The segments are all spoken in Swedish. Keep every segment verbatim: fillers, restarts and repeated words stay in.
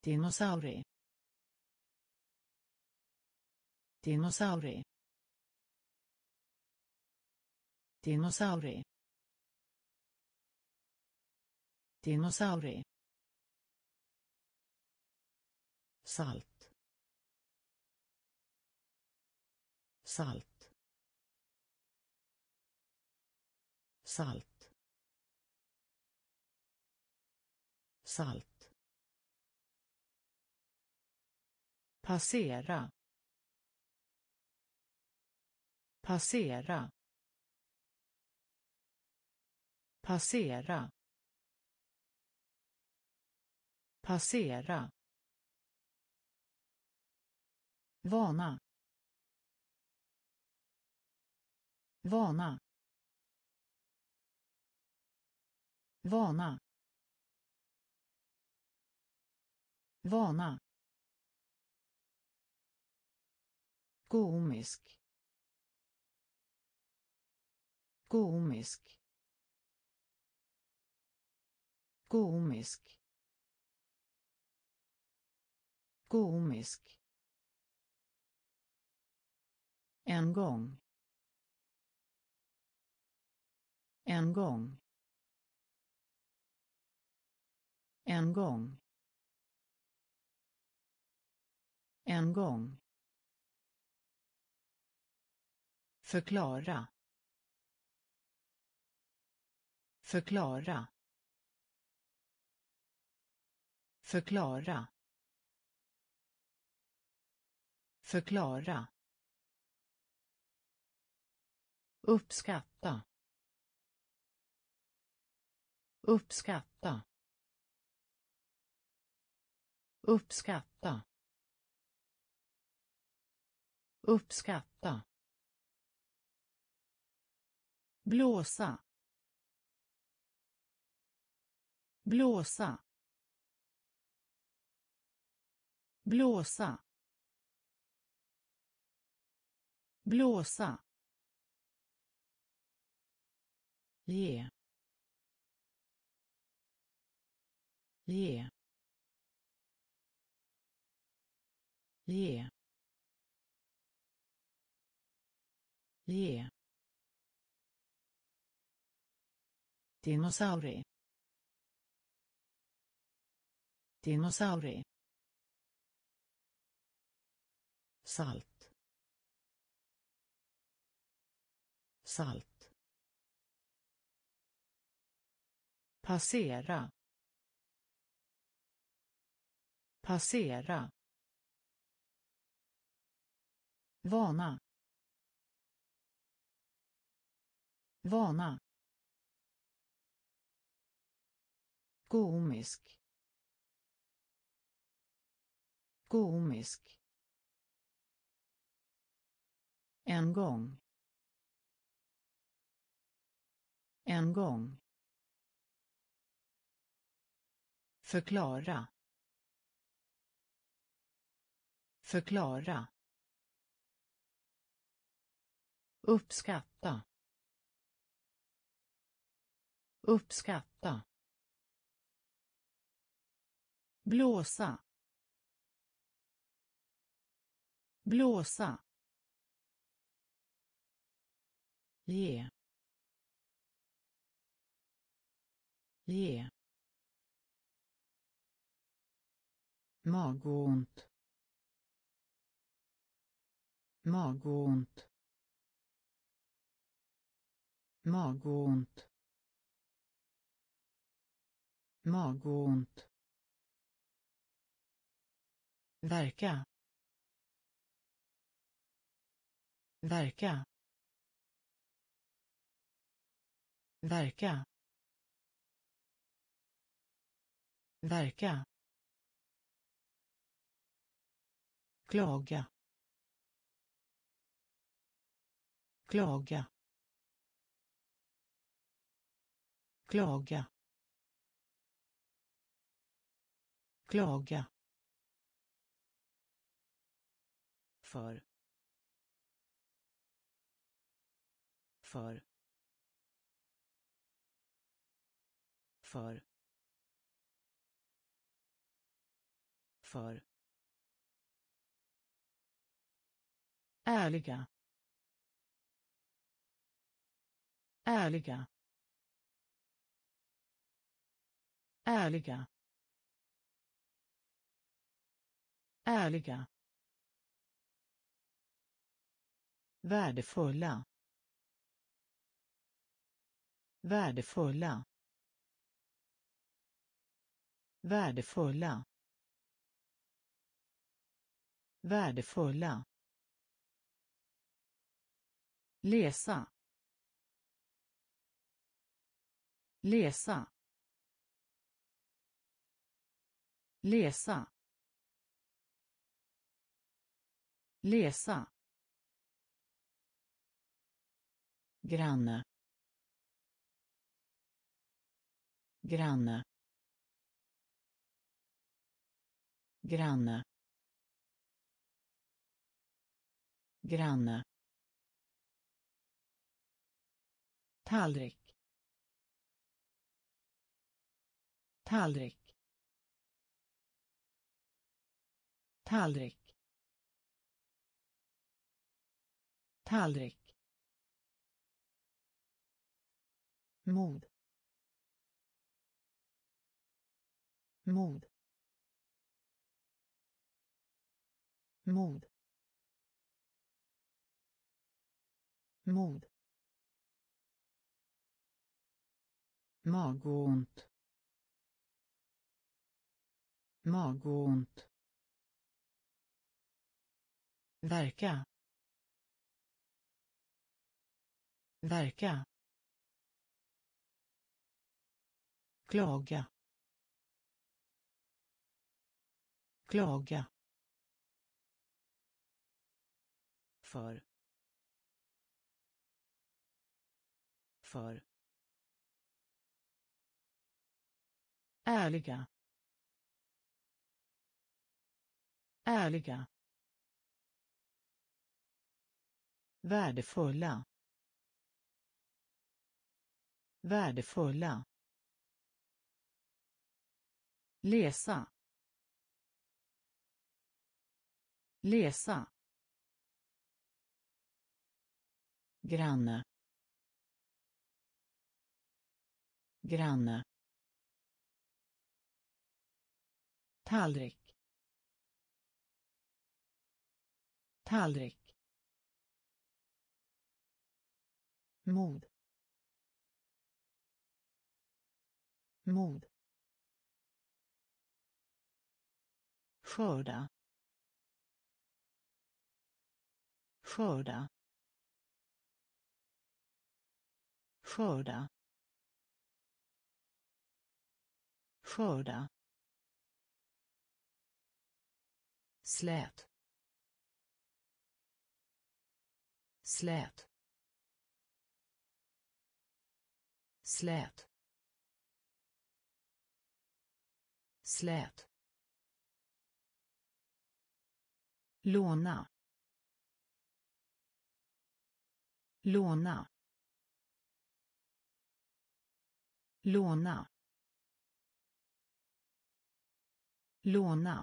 dinosaurie, dinosaurie, dinosaurie, dinosaurie, salt, salt, salt, salt, passera, passera, passera, passera, vana, vana, vana, vana, komisk, komisk, komisk, komisk, en gång, en gång, en gång, en gång, förklara, förklara, förklara, förklara, uppskatta, uppskatta, uppskatta, uppskatta, blåsa, blåsa, blåsa, blåsa, ge, ge, ge, ge, dinosaurie, dinosaurie, salt, salt, passera, passera, vana, vana, komisk, komisk, en gång, en gång, förklara, förklara, uppskatta, uppskatta, blåsa, blåsa, ge, ge, magont, magont, magont, magont, verka, verka, verka, verka, klaga, klaga, klaga, klaga, för, för, för, för ärliga ärliga ärliga ärliga värdefulla värdefulla värdefulla värdefulla läsa läsa läsa läsa granne granne granne granne tallrik tallrik tallrik tallrik mod mod mod mod magont magont verka verka klaga klaga för för ärliga ärliga värdefulla värdefulla läsa läsa granne granne tallrik tallrik mod mod skörda skörda skörda skörda slät slät slät slät låna låna låna låna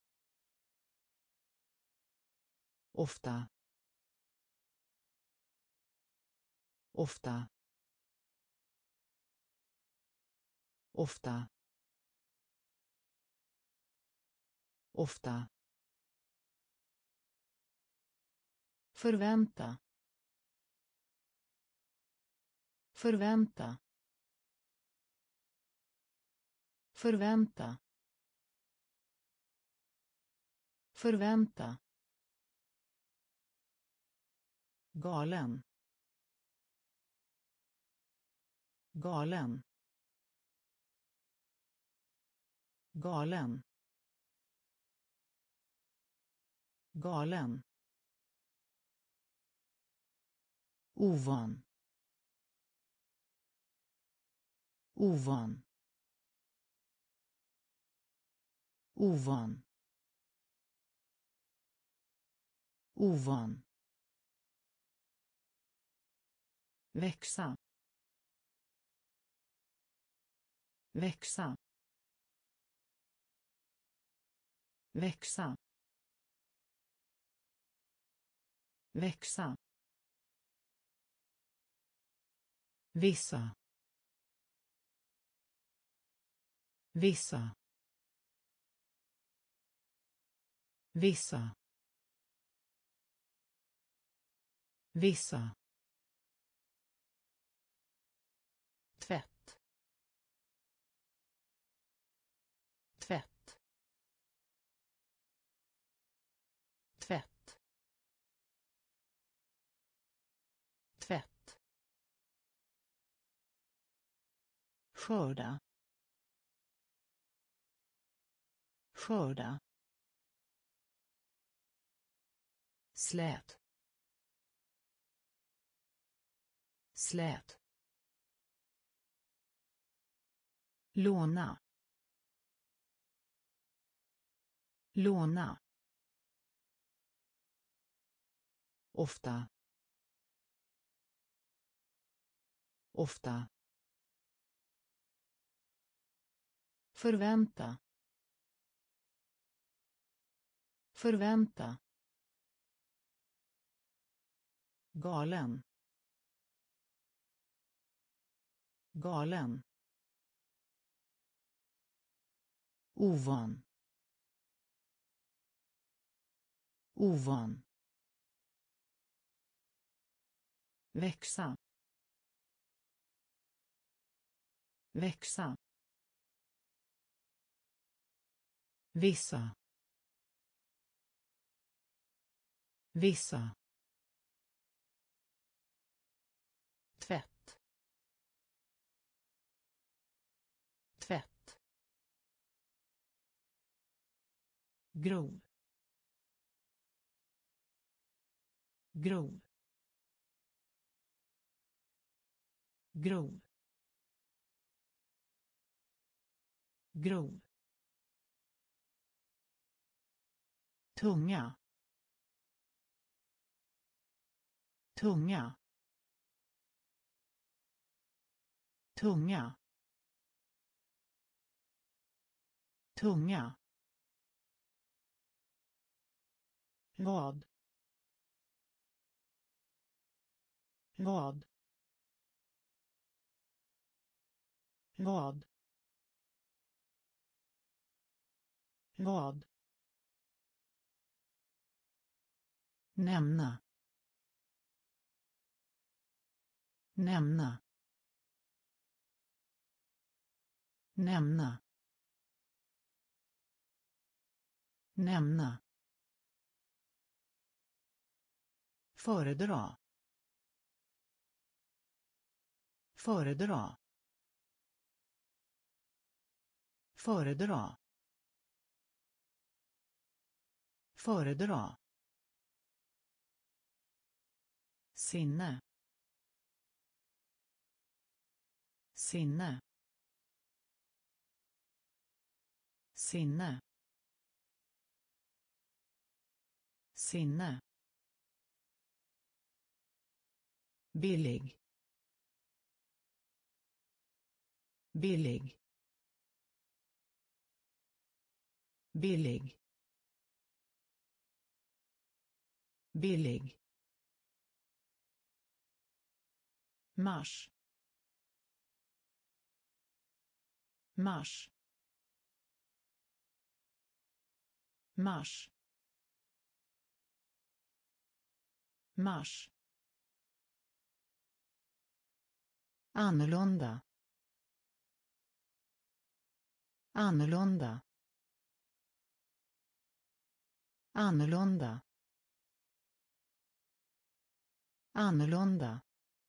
ofta ofta ofta ofta förvänta förvänta förvänta förvänta galen galen galen galen ovan ovan ovan ovan växa växa växa, växa, vissa, vissa, vissa, vissa, tvätt, tvätt, tvätt, tvätt, skörda, skörda, slät, slät, låna, låna, ofta, ofta, förvänta, förvänta, galen, galen, ovan, ovan, växa, växa, vissa, vissa, tvätt, tvätt, grov, grov, grov, grov, tunga, tunga, tunga, tunga, vad, vad, vad, vad, nämna, nämna, nämna, nämna, föredra, föredra, föredra, föredra, sinne, sinne, sinne, sinne, billig, billig, billig, billig, mars, mars, mars, mars, annorlunda, annorlunda, annorlunda, annorlunda,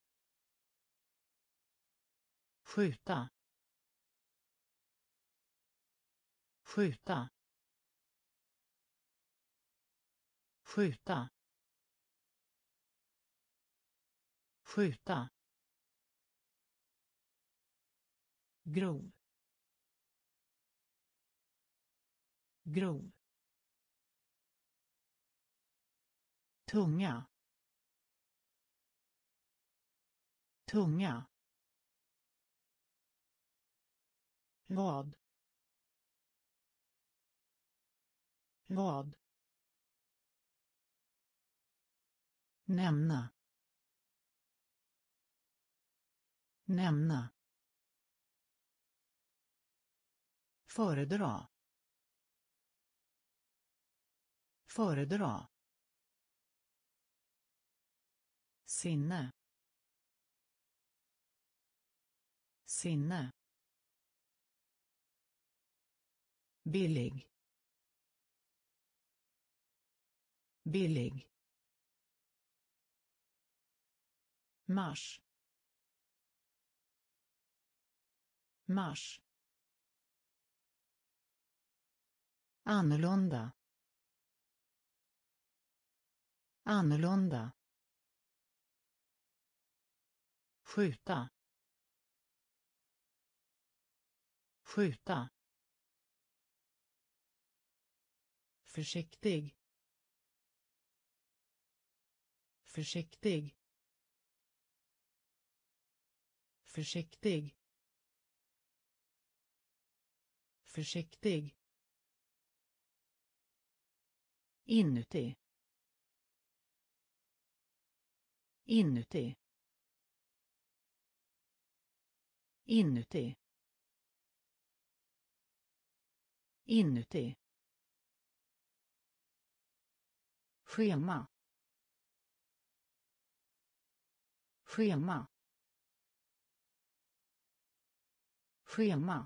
skjuta, skjuta, skjuta, skjuta, grov, grov, tunga, tunga, vad, vad, nämna, nämna, föredra, föredra, sinne, sinne, billig, billig, mars, mars, annorlunda, annorlunda, skjuta, skjuta, försiktig, försiktig, försiktig, försiktig, inuti, inuti, inuti, inuti, schema, schema, schema,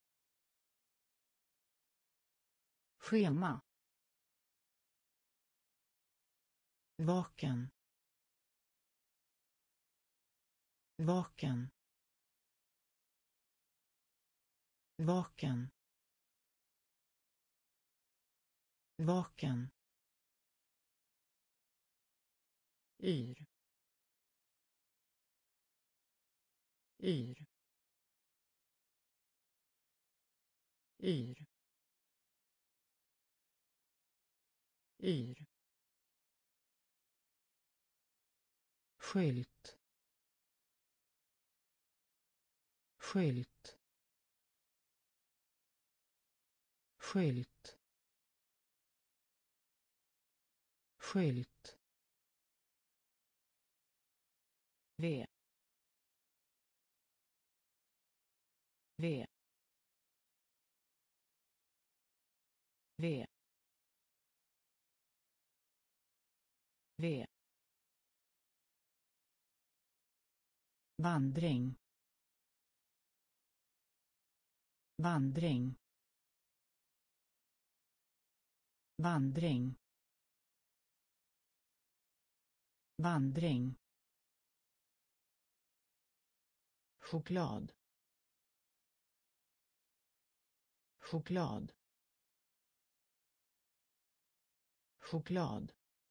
schema, vaken, vaken, vaken, vaken, yr, yr, yr, yr, skylt, skylt, skylt, skylt, V, V, V, V, vandring, vandring, vandring, vandring, choklad, choklad, choklad,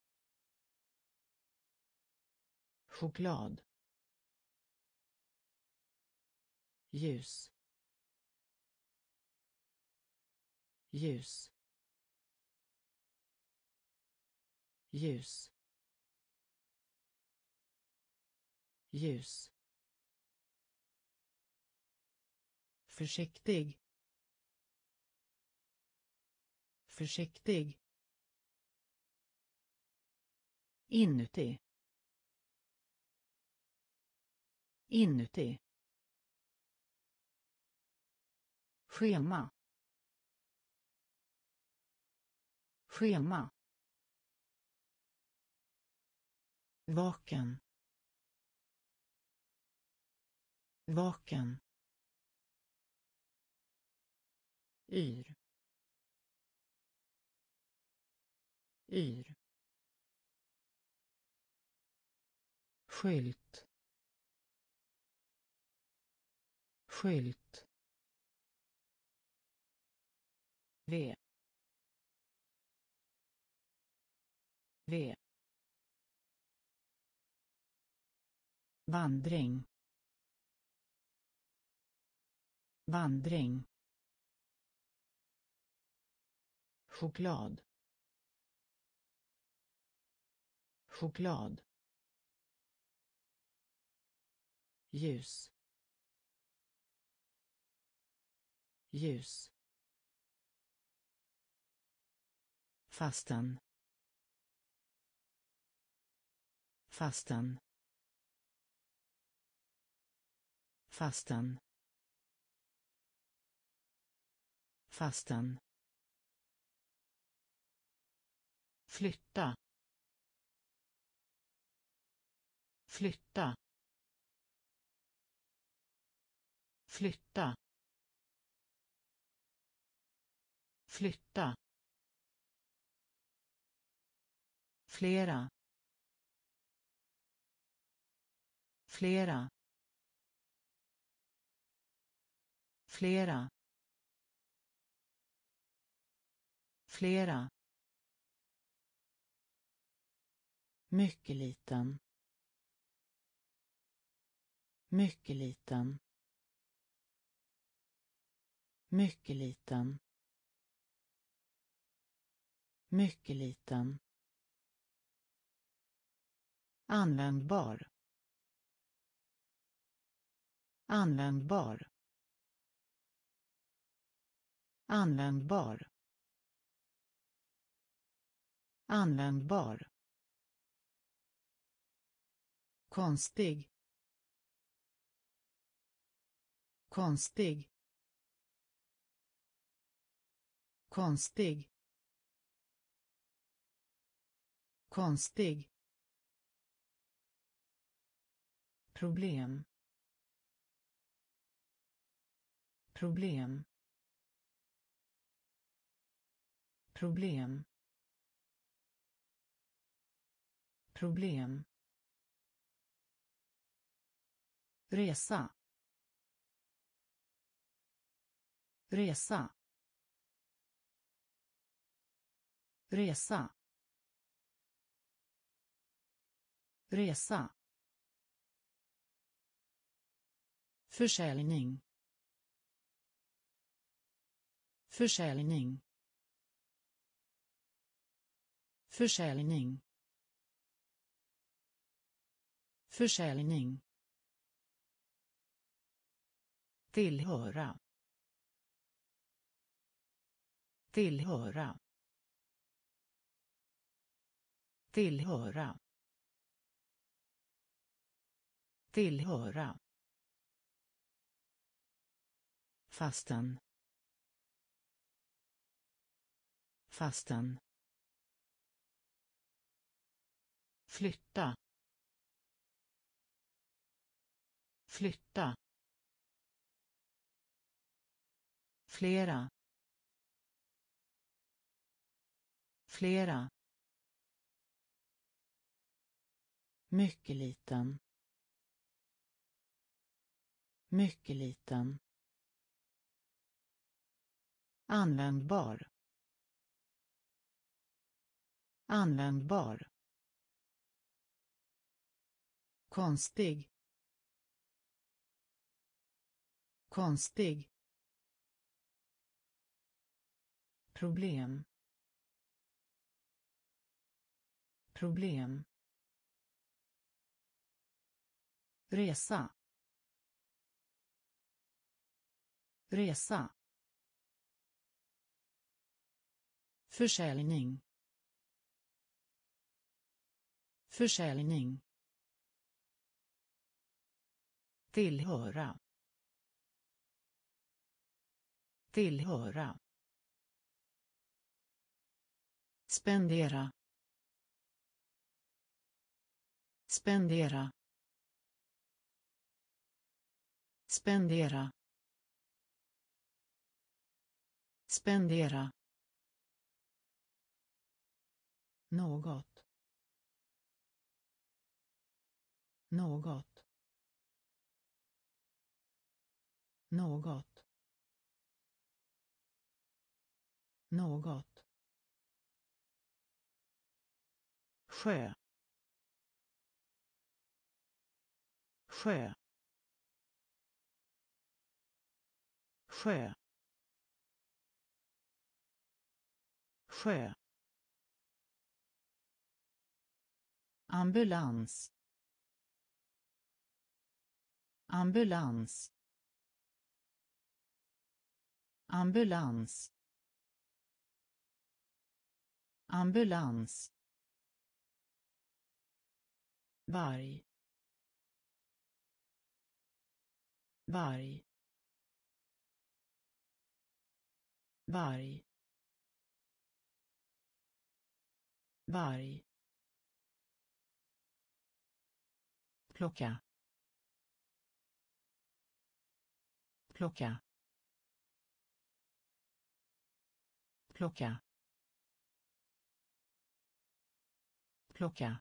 choklad, ljus, ljus, ljus, ljus, försiktig, försiktig, inuti, inuti, schema, schema, vaken, vaken, yr, yr, skylt, skylt, V, V, vandring, vandring, choklad, choklad, ljus, ljus, Fasten. Fasten. Fasten. Fasten. Flytta. Flytta. Flytta. Flytta. Flera. Flera. Flera. Flera. Mycket liten. Mycket liten. Mycket liten. Mycket liten. Användbar. Användbar. Användbar. Användbar. Konstig. Konstig. Konstig. Konstig. Problem. Problem. Problem. Problem. Resa. Resa. Resa. Resa. Försäljning. Försäljning. Försäljning. Försäljning. Tillhöra. Tillhöra. Tillhöra. Tillhöra. Fasten. Fasten. Flytta. Flytta. Flera. Flera. Mycket liten. Mycket liten. Användbar. Användbar. Konstig. Konstig. Problem. Problem. Resa. Resa. Försäljning. Försäljning. Tillhöra. Tillhöra. Spendera. Spendera. Spendera. Spendera. Något. Något. Något. Något. Sjö. Sjö. Sjö. Sjö. Ambulans. Ambulans. Ambulans. ambulans, varg, varg, varg, varg, plocka, plocka, plocka, plocka,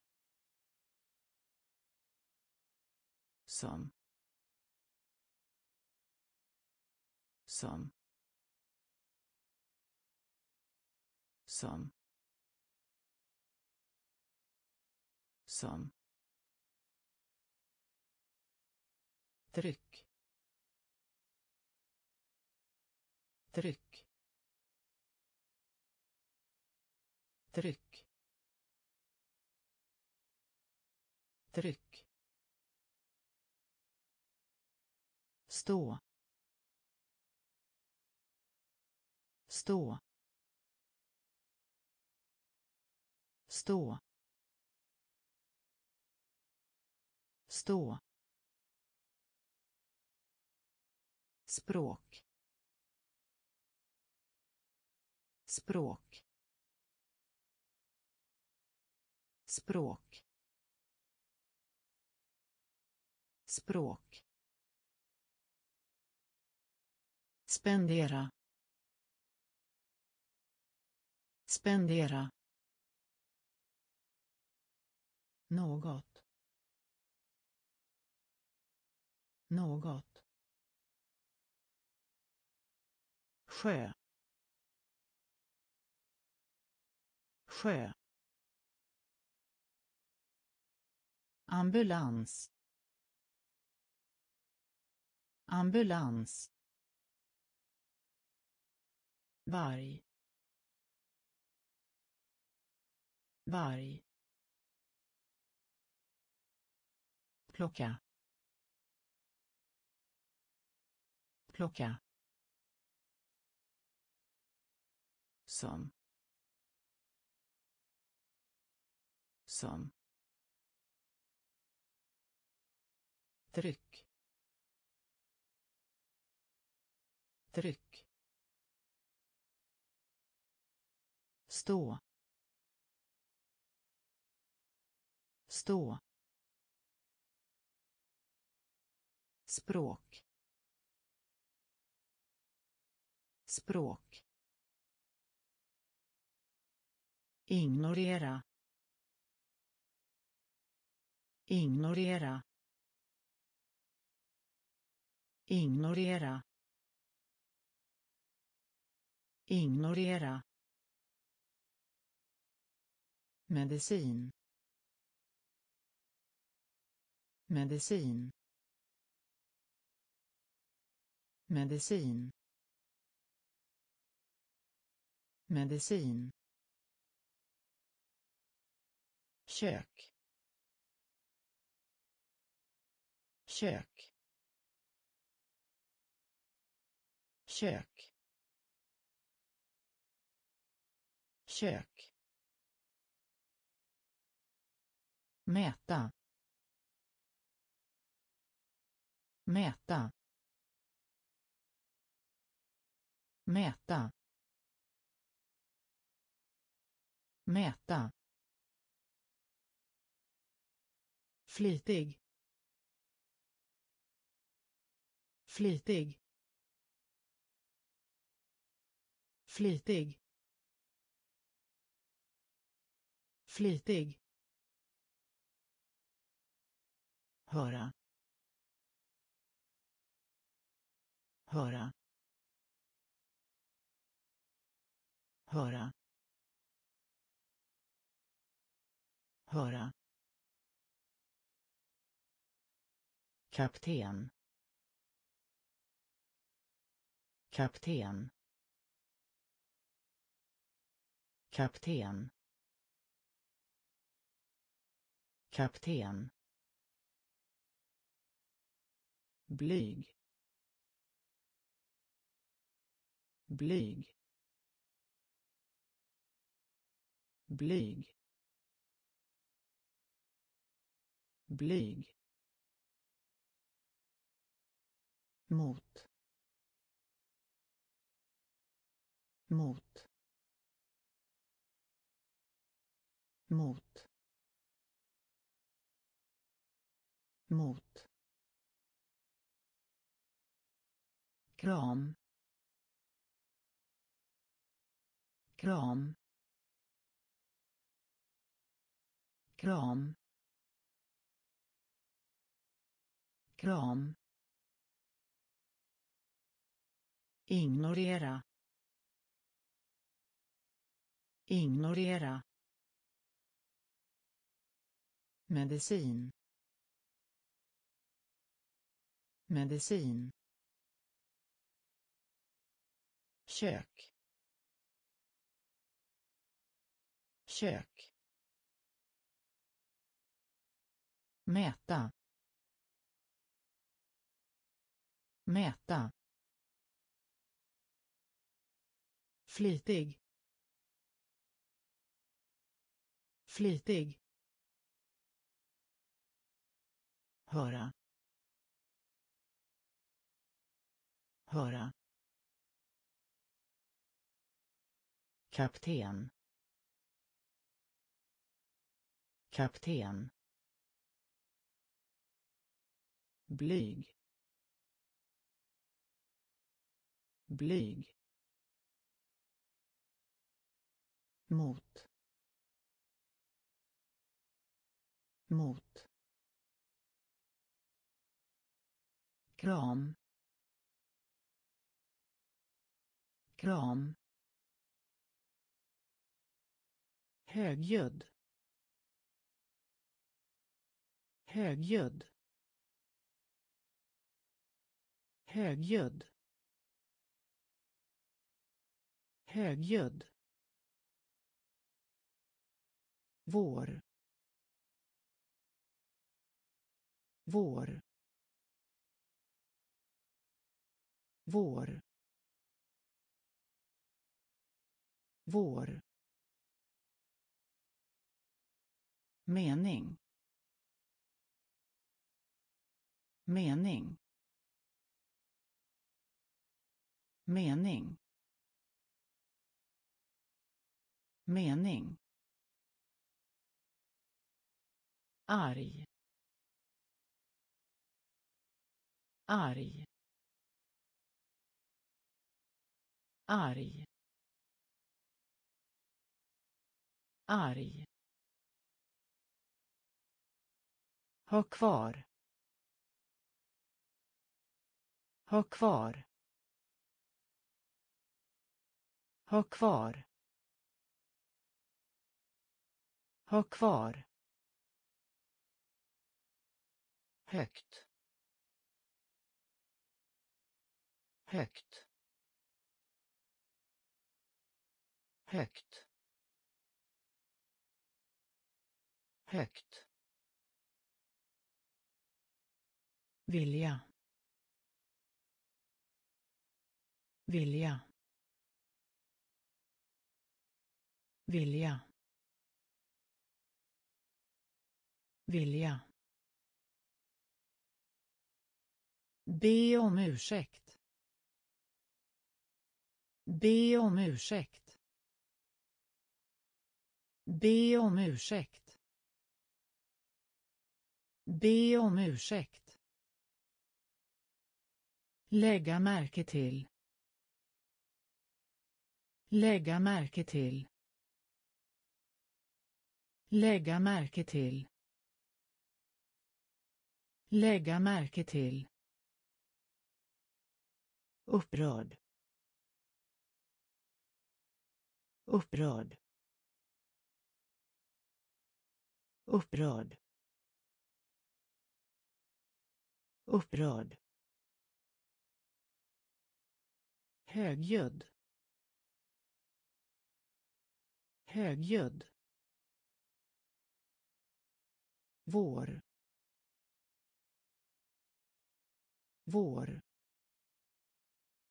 som, som, som, som, tryck, tryck, tryck, tryck, stå, stå, stå, stå, språk, språk, språk, språk, spendera, spendera, något, något, sjö, sjö, ambulans, ambulans, varg, varg, plocka, plocka, som, som, tryck, tryck, stå, stå, språk, språk, ignorera, ignorera, ignorera, ignorera, medicin, medicin, medicin, medicin, kök, kök, kök, kök, mäta, mäta, mäta, mäta, flitig, flitig, flitig, flitig, höra, höra, höra, höra, kapten, kapten, kapten, kapten, blyg, blyg, blyg, blyg, mot, mot, mot, mot, kram, kram, kram, kram, ignorera, ignorera, medicin, medicin, kök, kök, mäta, mäta, flitig, flitig, höra, höra, kapten, kapten, blyg, blyg, mot, mot, kram, kram, högljudd, högljudd, högljudd, högljudd, vår, vår, vår, vår, mening, mening, mening, mening, arg, arg, arg, arg, ha kvar, ha kvar, ha kvar, ha kvar, högt, högt, högt, högt, vilja, vilja, vilja, vilja, be om ursäkt, be om ursäkt, be om ursäkt, be om ursäkt, lägga märke till, lägga märke till, lägga märke till, lägga märke till, upprörd, upprörd, upprörd, upprörd, högljudd, högljudd, vår, vår,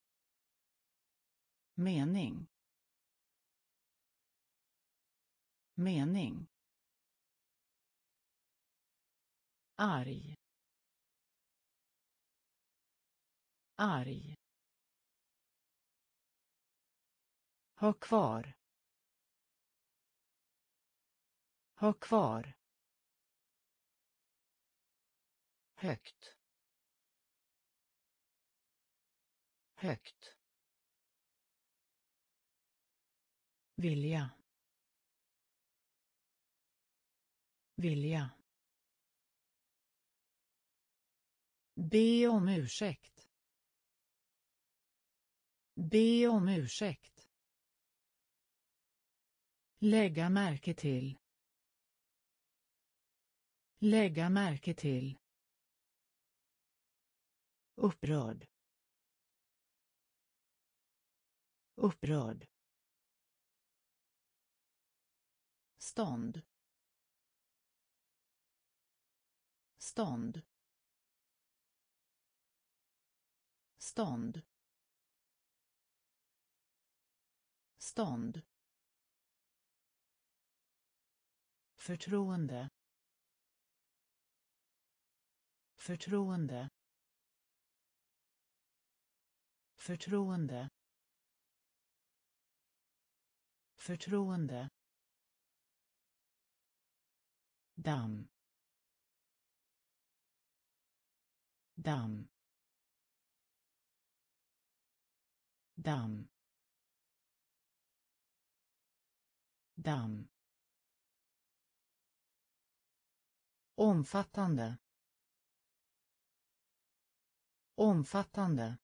mening, mening, arg, arg, ha kvar, ha kvar, högt, högt, vilja, vilja, be om ursäkt, be om ursäkt, lägga märke till, lägga märke till, upprörd, upprörd, stånd, stånd, stånd, stånd, förtroende, förtroende, förtroende, förtroende, damm, damm, damm, damm, omfattande, omfattande,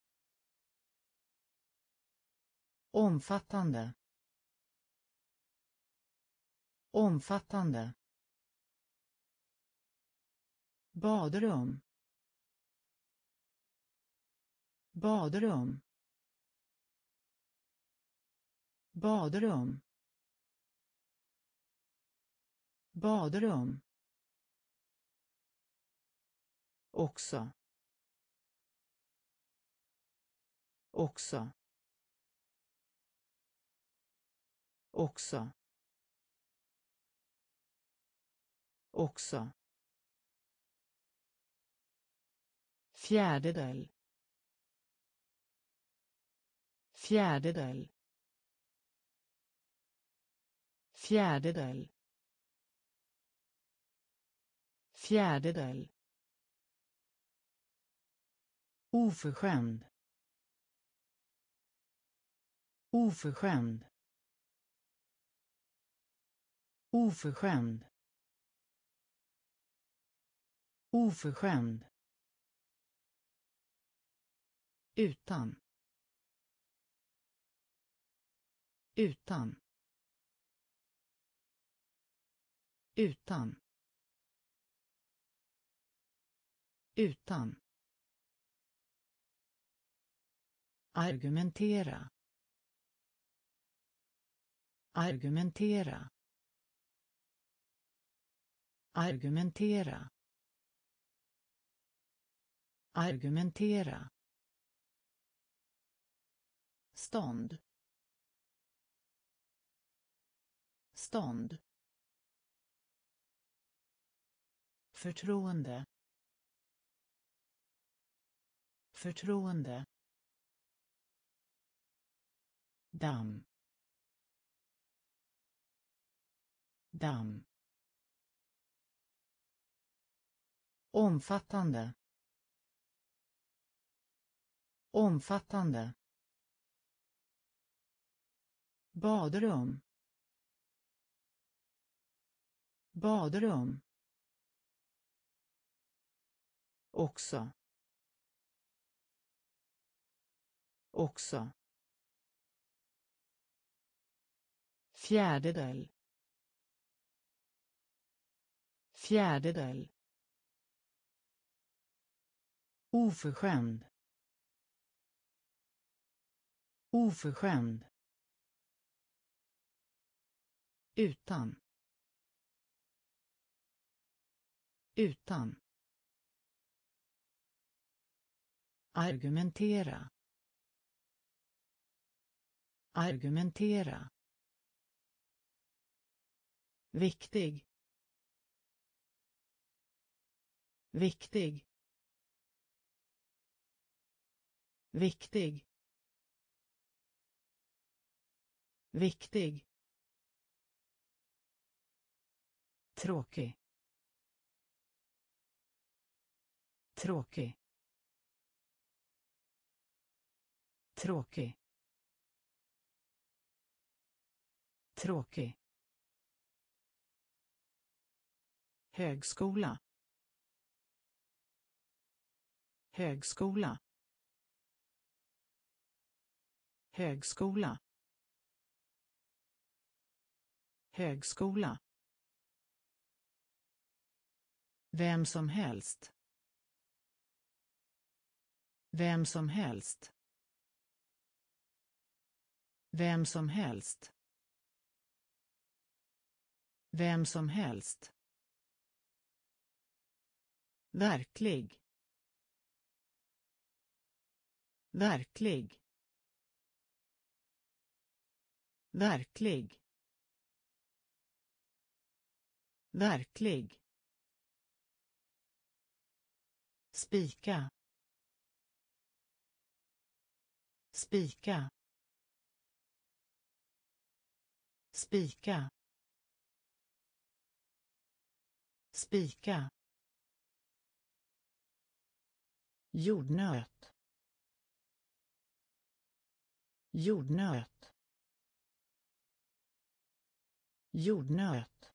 omfattande, omfattande, badrum, badrum, badrum, badrum, också, också, också, också, fjärdedel, fjärdedel, fjärdedel, fjärdedel, oförskämd, oförskämd, oförskämd, oförskämd, utan, utan, utan, utan, argumentera, argumentera, argumentera, argumentera, stånd, stånd, förtroende, förtroende, damm, damm, omfattande, omfattande, badrum, badrum, också, också, fjärdedel, fjärdedel, oförskämd, oförskämd, utan, utan, argumentera, argumentera, viktig, viktig, viktig, viktig, tråkig, tråkig, tråkig, tråkig, högskola, högskola, högskola, högskola, vem som helst, vem som helst, vem som helst, vem som helst, verklig, verklig, verklig, verklig, spika, spika, spika, spika, jordnöt, jordnöt, jordnöt,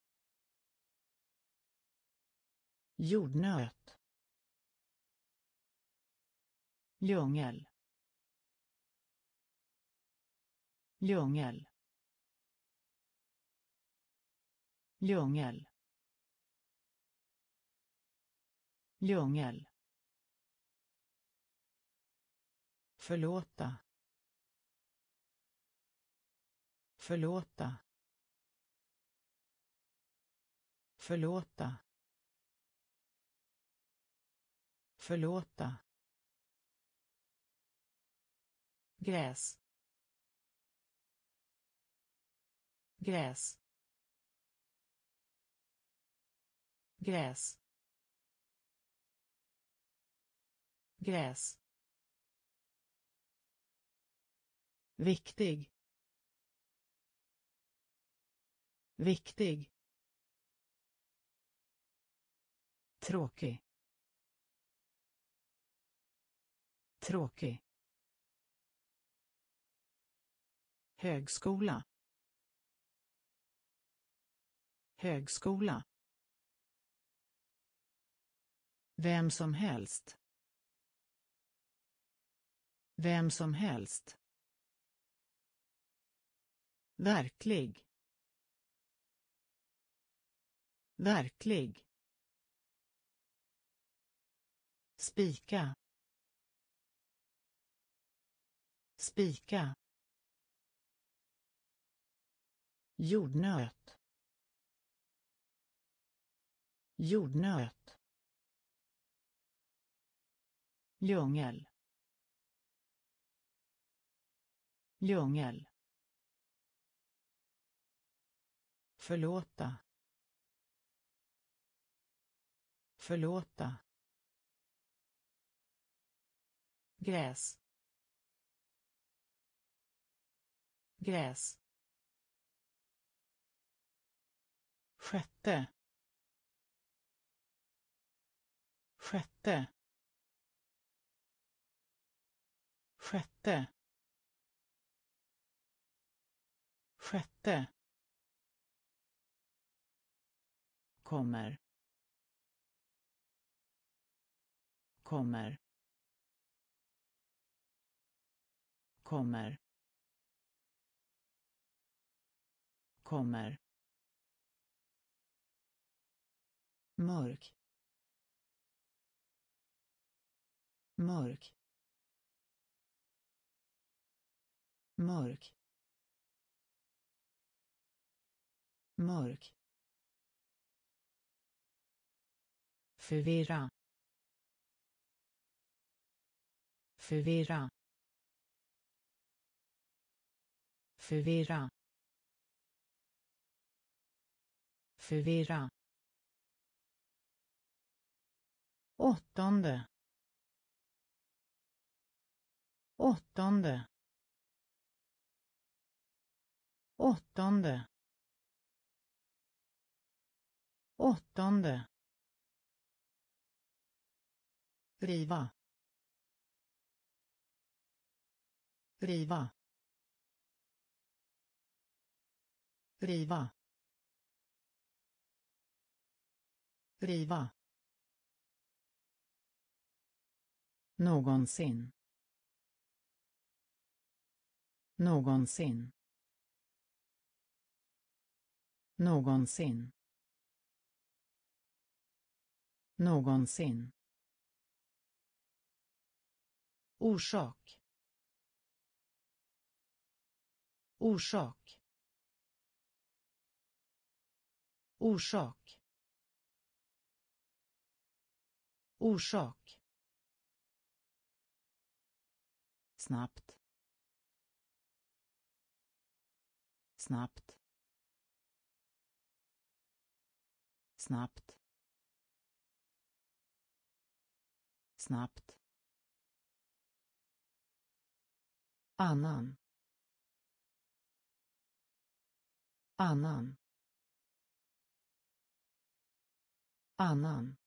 jordnöt, djungel, djungel, djungel, djungel, förlåta, förlåta, förlåta, förlåta, gräs, gräs, gräs, gräs, viktig, viktig, tråkig, tråkig, högskola, högskola, vem som helst, vem som helst, verklig, verklig, spika, spika, jordnöt, jordnöt, djungel, djungel, förlåta, förlåta, gräs, gräs, sjätte, sjätte, sjätte, sjätte, kommer, kommer, kommer, kommer, mörk, mörk, mörk, mörk, förvirra, förvirra, förvirra, förvirra, åttonde, åttonde, åttonde, åttonde, riva, riva, riva, riva, någonsin, någonsin, någonsin, någonsin, orsak, orsak, orsak, orsak, snabbt, snabbt, snabbt, snabbt, annan, annan, annan,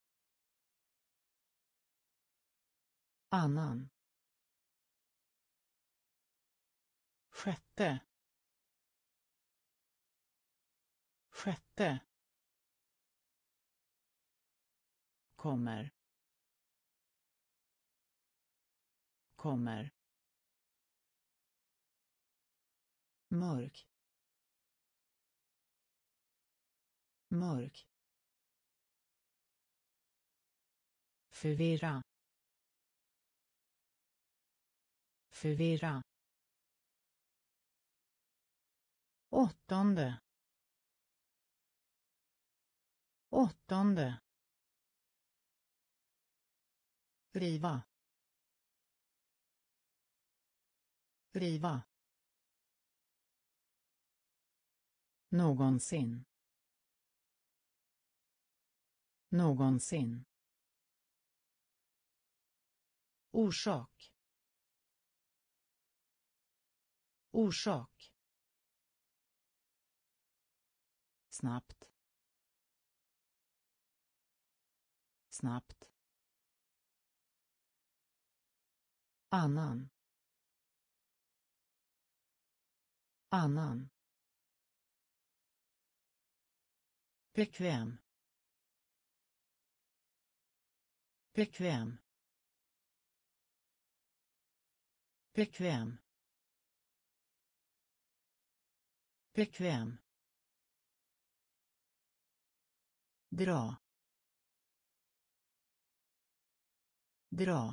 annan, sjätte, sjätte, kommer, kommer, mörk, mörk, förvirra, förvirra, åttonde, åttonde, riva, riva, någonsin, någonsin, orsak, orsak, snabbt, snabbt, annan, annan, bekväm, bekväm, bekväm, bekväm, dra, dra,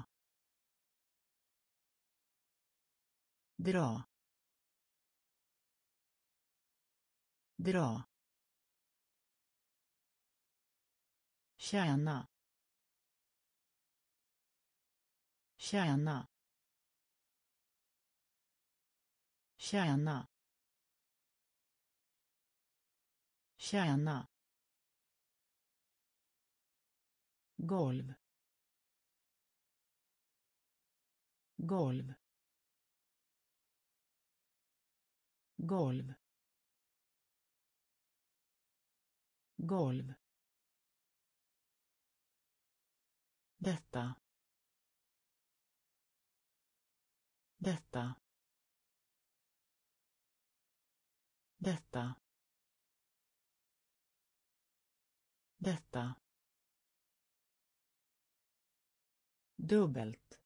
dra, dra, tjäna, tjäna, tjäna, tjäna, golv, golv, golv, golv, detta, detta, detta, detta, dubbelt,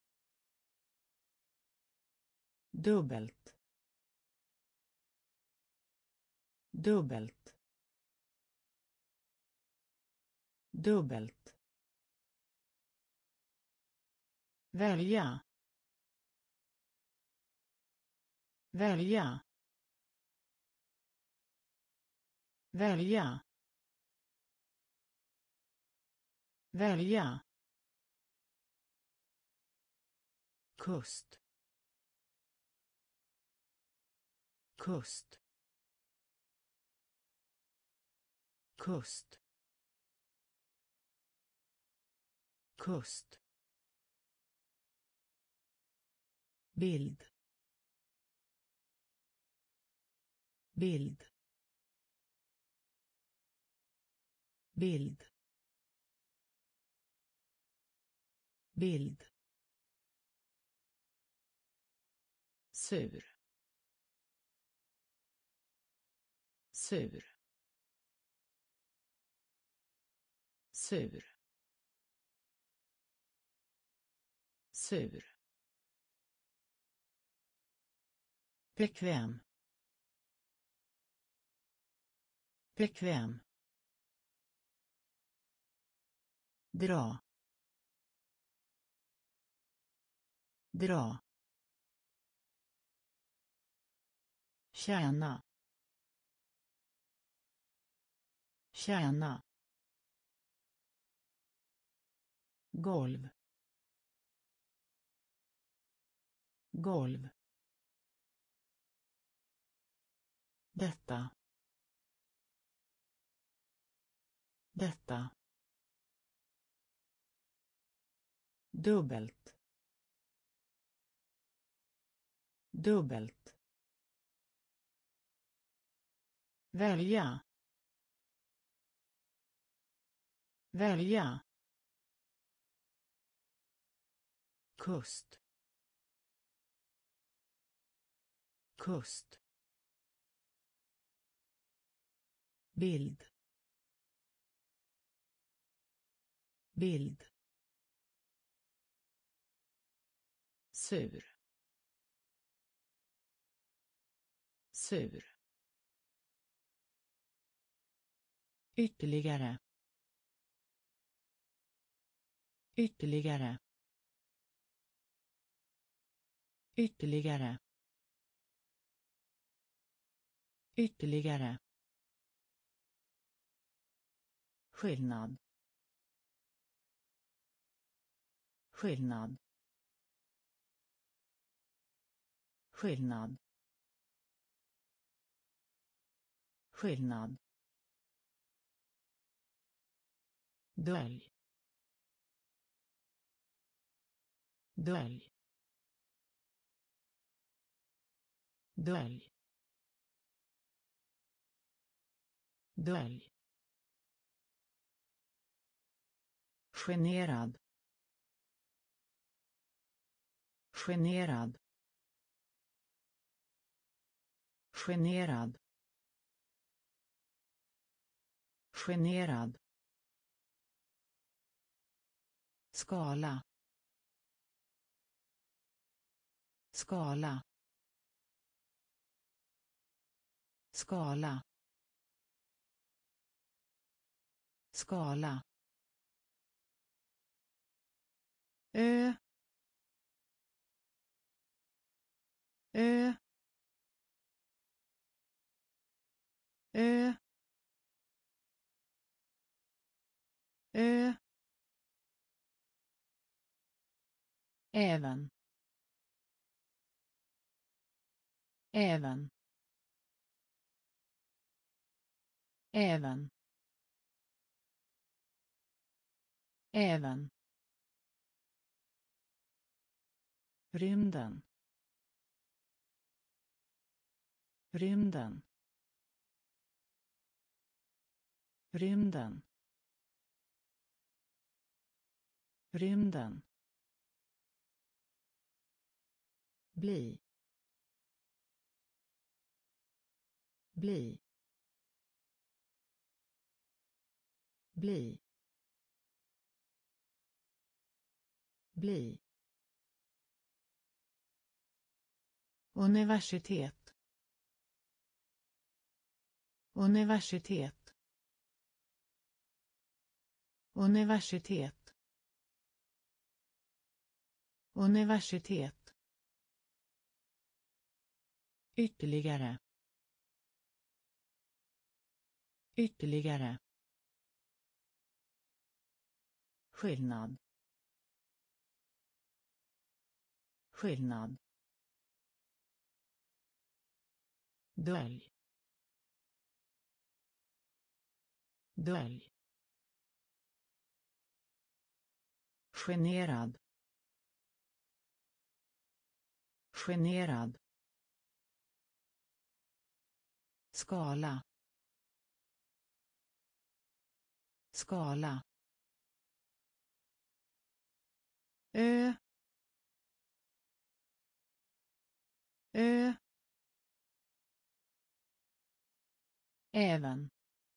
dubbelt, dubbelt, dubbelt, välja, välja, välja, välja, kust, kust, kust, kust, bild, bild, bild, bild, sur, sur, sur, sur, bekväm, bekväm, dra, dra, tjäna, tjäna, golv, golv, detta, detta, dubbelt, dubbelt, välja, välja, kust, kust, bild, bild, sur, sur, ytterligare, ytterligare, ytterligare, ytterligare, skillnad, skillnad, skillnad, skillnad, dölj, dölj, dölj, dölj, generad, generad, generad, generad, skala, skala, skala, skala, ö, ö, ö, ö, även, även, även, även, rymden, rymden, rymden, rymden, bli, bli, bli, bli, universitet, universitet, universitet, universitet, ytterligare, ytterligare, skillnad, skillnad, dölj, Dölj. Generad. Generad. Skala. Skala. Ö. Ö. Även.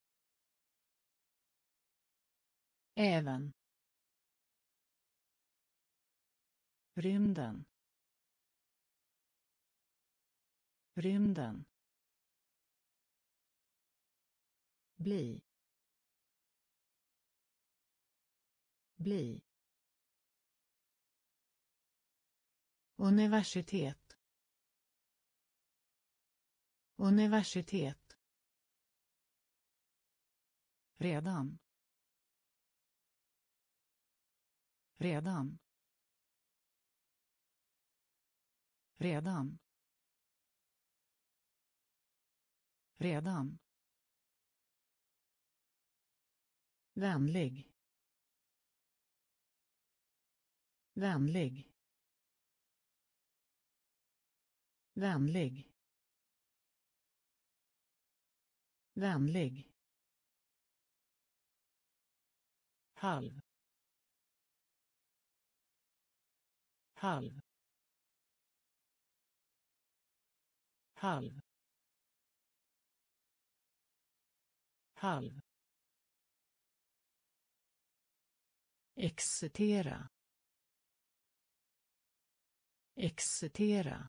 Även. Rymden. Rymden. Bli. Bli. Universitet. Universitet. Redan. Redan. Redan. Redan. Vänlig. Vänlig. Vänlig. Vänlig. Halv. Halv. Halv. Halv. Excitera. Excitera.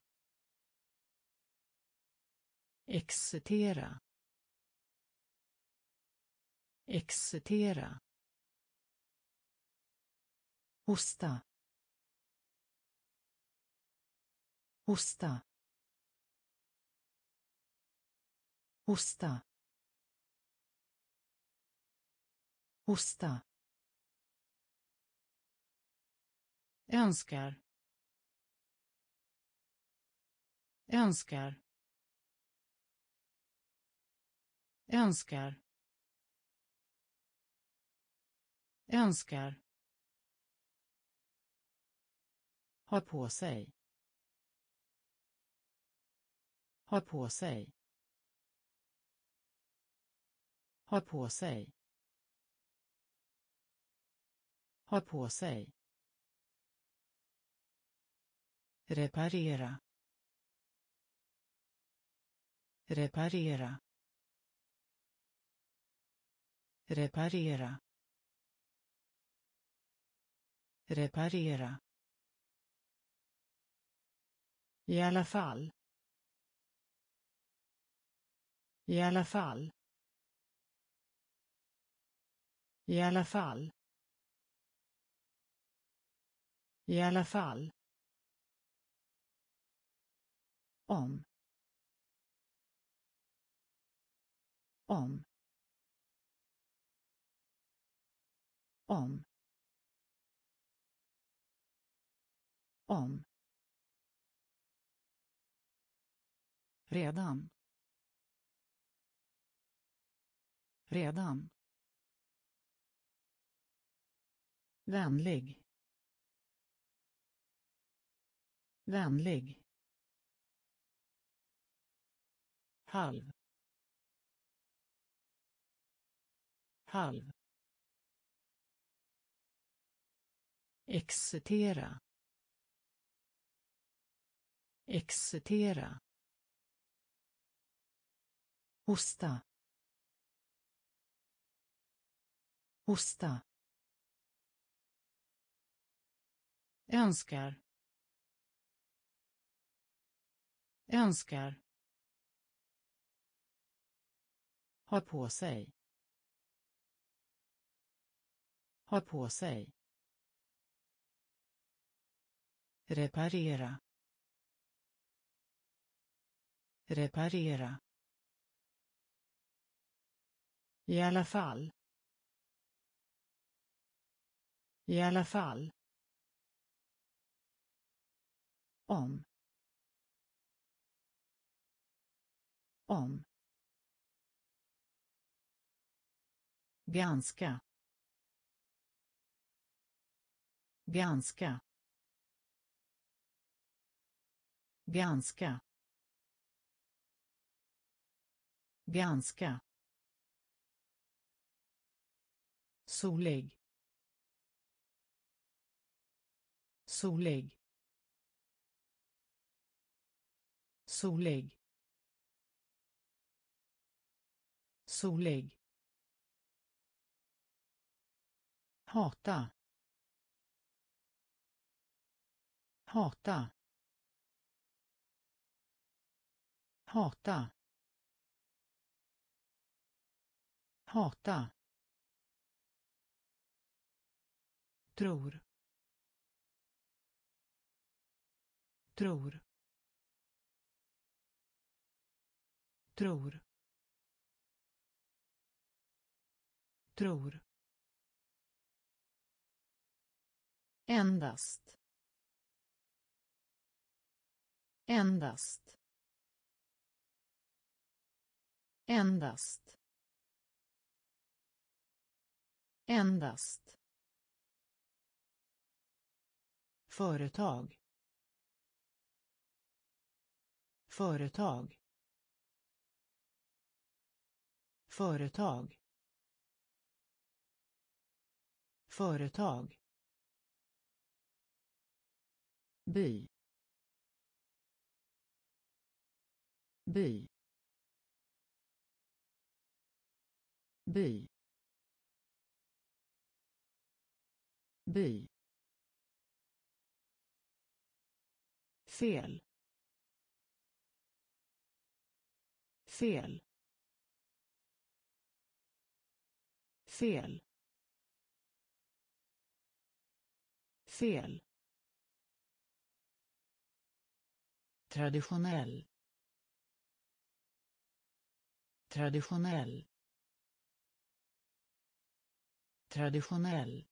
Excitera. Excitera. Hosta. Hosta. Hosta. Hosta. Önskar. Önskar. Önskar. Önskar. Ha på sig. Ha på sig. Ha på sig. Ha på sig. Reparera. Reparera. Reparera. Reparera. I alla fall. I alla fall. I alla fall. I alla fall. Om. Om. Om. Om. Redan. Redan. Vänlig. Vänlig. Halv. Halv. Excitera. Excitera. Hosta. Hosta. Önskar. Önskar. Ha på sig. Ha på sig. Reparera. Reparera. I alla fall. I alla fall. Om. Om. ganska ganska ganska ganska solig solig solig solig hata hata hata hata tror tror tror tror endast endast endast endast företag företag företag företag by by by by fel fel fel fel traditionell traditionell traditionell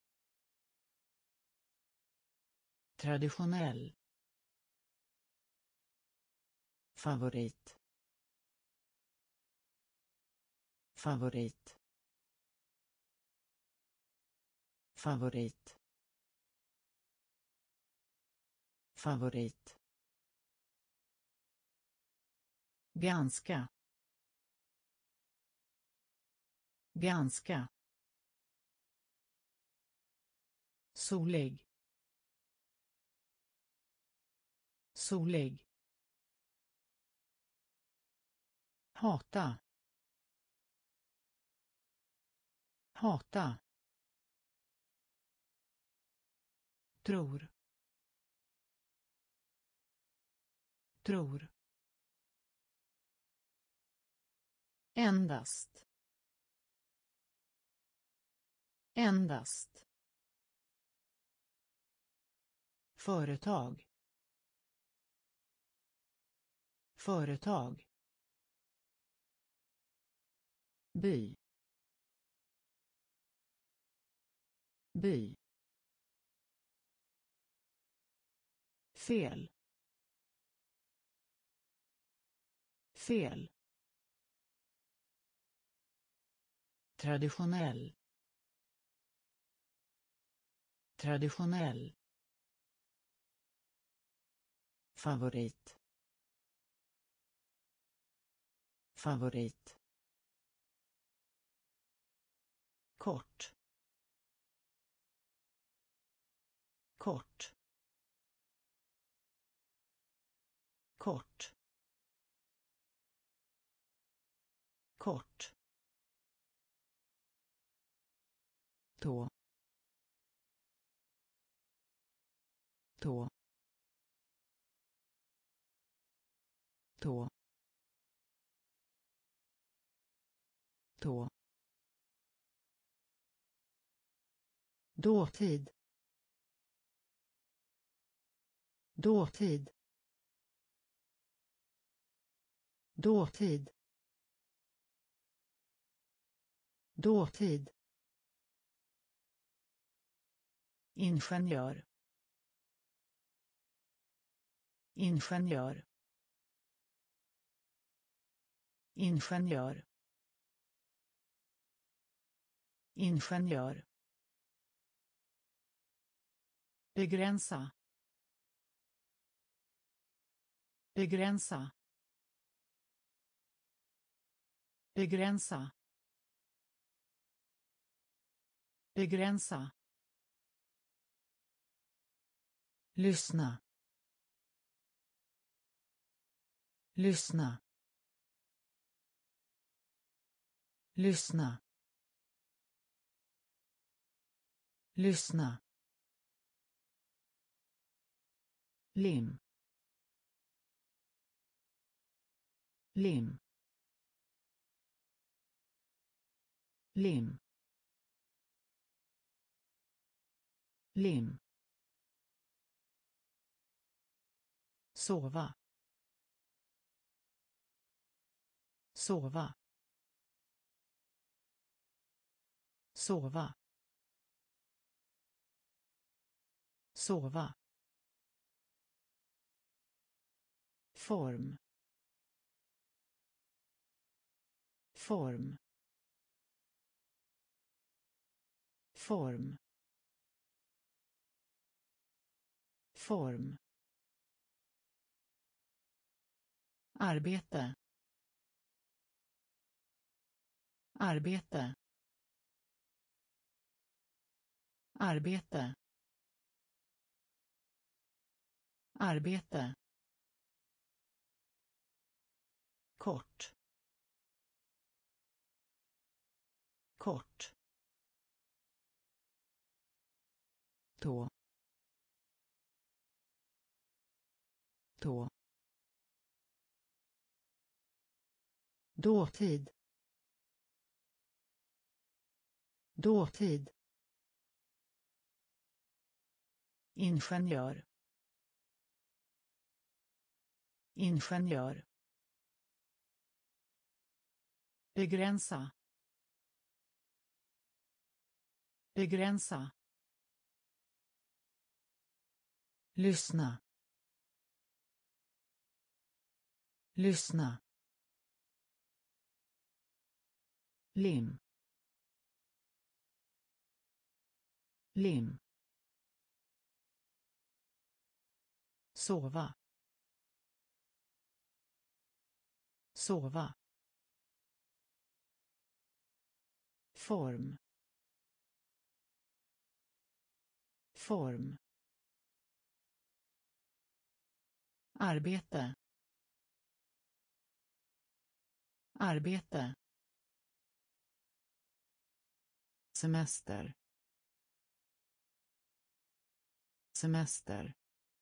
traditionell favorit favorit favorit favorit ganska ganska solig solig hata hata tror tror endast endast företag företag by by fel fel traditionell traditionell favorit favorit kort kort kort kort tå tå tå tå dåtid dåtid dåtid dåtid ingenjör ingenjör ingenjör ingenjör, begränsa, begränsa, begränsa, begränsa, lyssna, lyssna, lyssna, lyssna, lim, lim, lim, lim, sova, sova, sova, sova, form, form, form, form, arbete, arbete, arbete, arbete, kort, kort, tå, tå, dåtid, dåtid, ingenjör, ingenjör, begränsa, begränsa, lyssna, lyssna, lim, lim, sova, sova, form, form, arbete, arbete, semester, semester,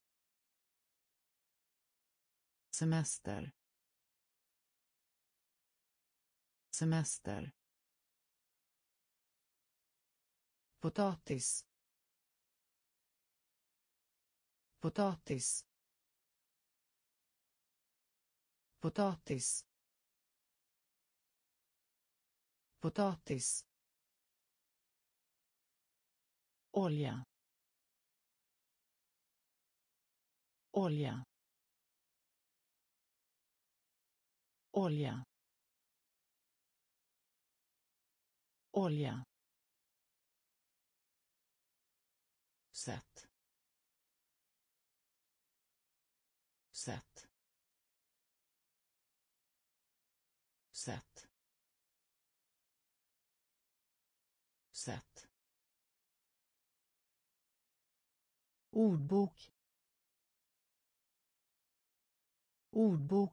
semester, semester, potatis, potatis, potatis, potatis, olja, olja, olja, olja, sätt, sätt, sätt, sätt, ordbok, ordbok,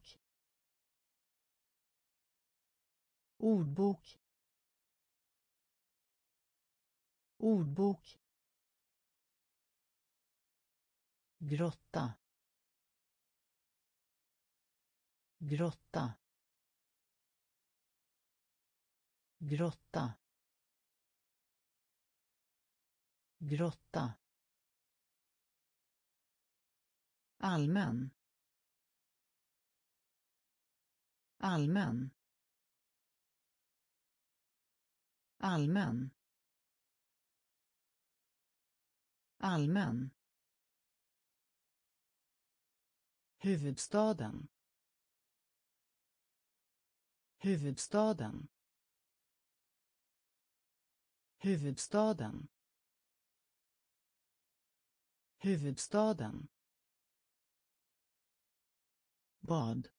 ordbok, ordbok, grotta, grotta, grotta, grotta, allmän, allmän, allmän, allmän, huvudstaden, huvudstaden, huvudstaden huvudstaden bad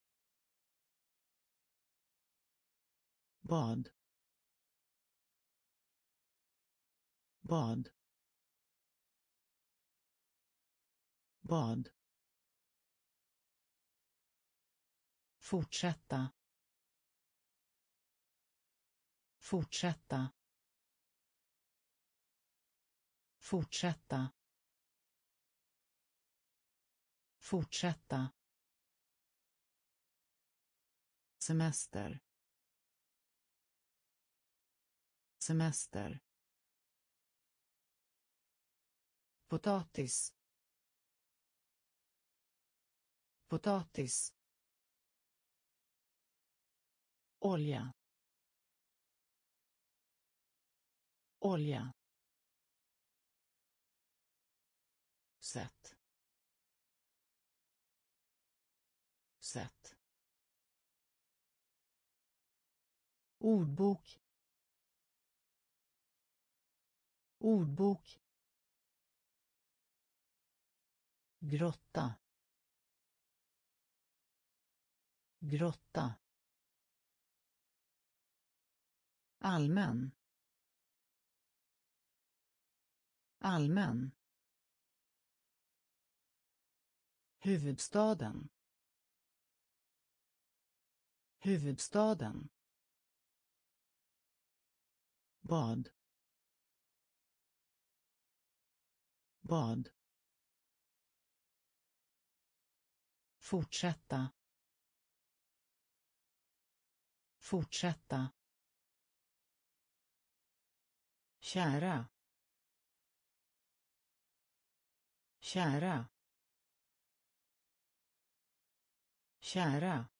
bad bad bad fortsätta fortsätta fortsätta fortsätta semester semester potatis potatis olja olja sätt sätt ordbok ordbok grotta grotta allmän allmän huvudstaden huvudstaden bad bad fortsätta fortsätta kära kära kära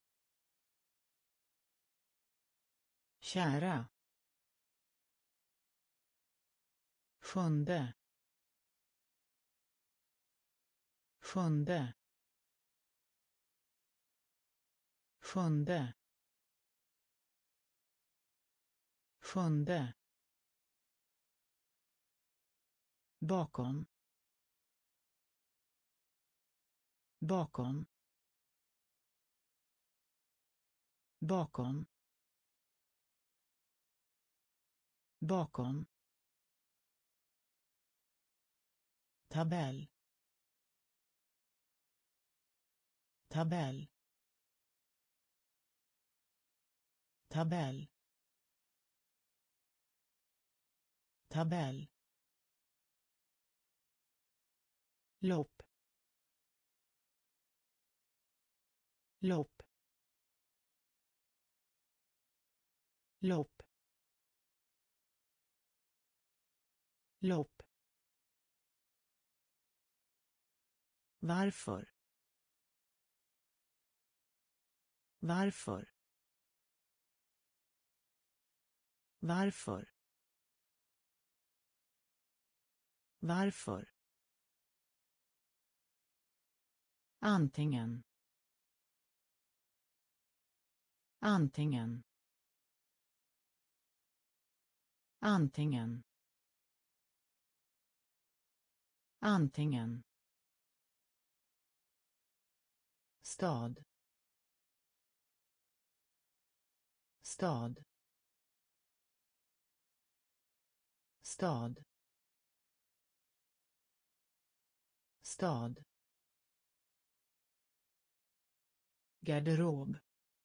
kära sjunde sjunde sjunde sjunde bakom bakom bakom bakom tabell tabell tabell tabell lopp lopp lopp lopp varför varför varför varför antingen antingen antingen antingen stad stad stad stad garderob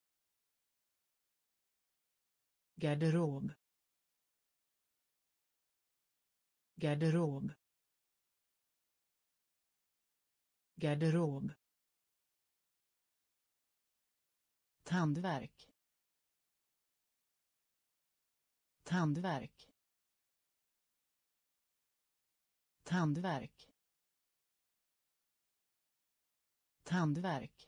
garderob garderob garderob tandvärk tandvärk tandvärk tandvärk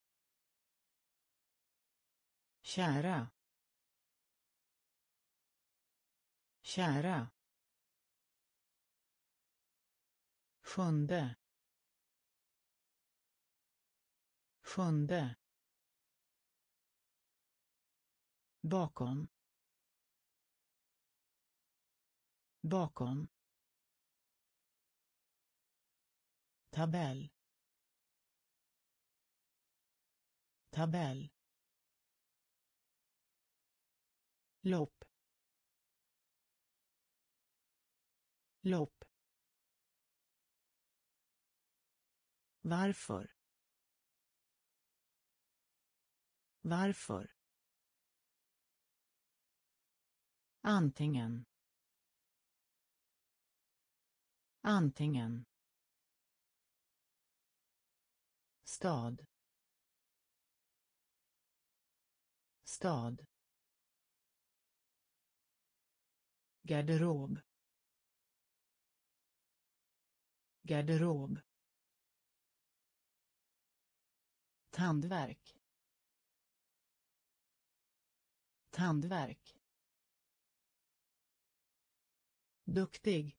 kära kära sjunde sjunde bakom bakom, tabell, tabell, lopp, lopp, varför, varför, antingen, antingen, stad, stad, garderob, garderob, tandvärk, tandvärk, duktig,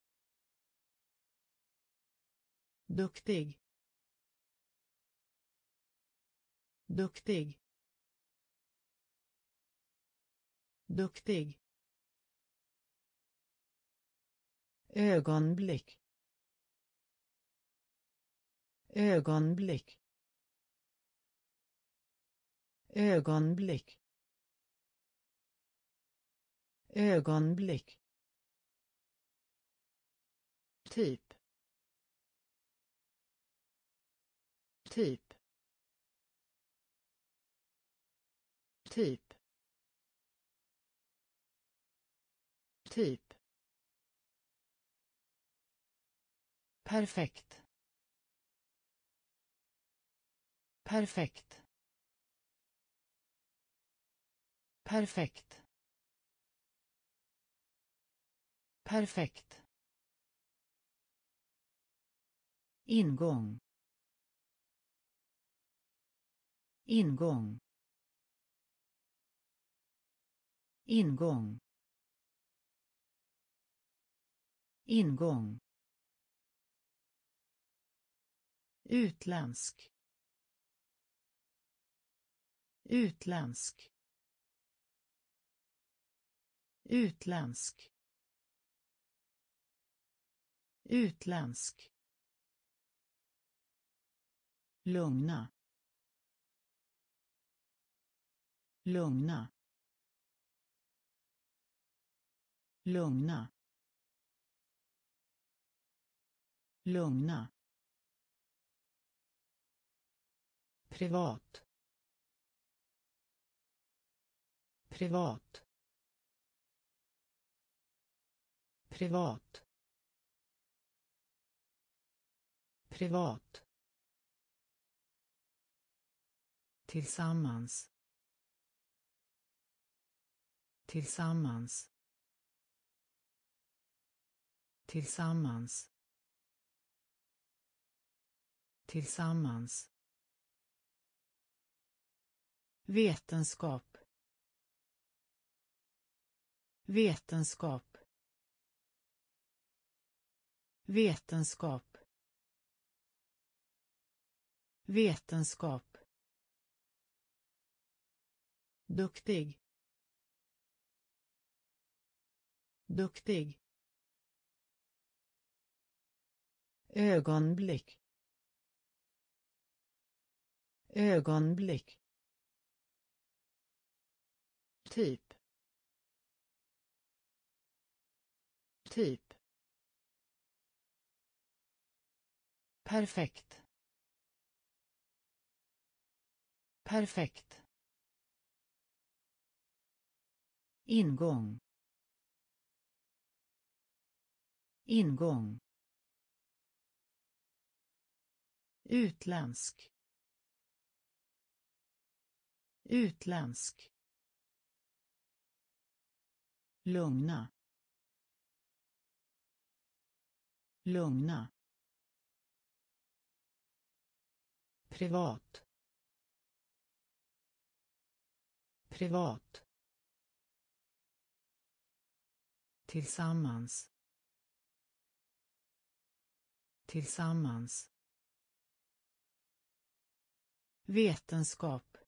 duktig, duktig, duktig, ögonblick, ögonblick, ögonblick, ögonblick, typ, typ, typ, typ, perfekt, perfekt, perfekt, perfekt, ingång, ingång, ingång, ingång, utländsk, utländsk, utländsk, utländsk, lugna, lugna, lugna, lugna, privat, privat, privat, privat, tillsammans, tillsammans, tillsammans, tillsammans, vetenskap, vetenskap, vetenskap, vetenskap, duktig, duktig, ögonblick, ögonblick, typ, typ, perfekt, perfekt, ingång, ingång, utländsk, utländsk, lugna, lugna, privat, privat, tillsammans, tillsammans, vetenskap,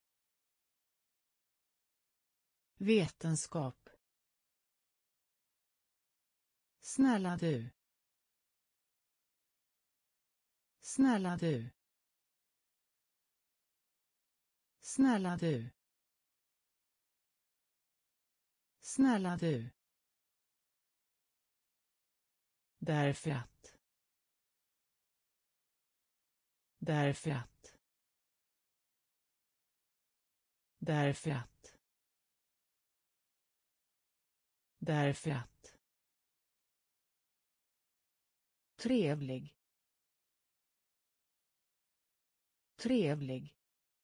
vetenskap, Snälla du. Snälla du. Snälla du. Snälla du. Därför att. Därför att. Därför att. Därför att. Trevlig. Trevlig.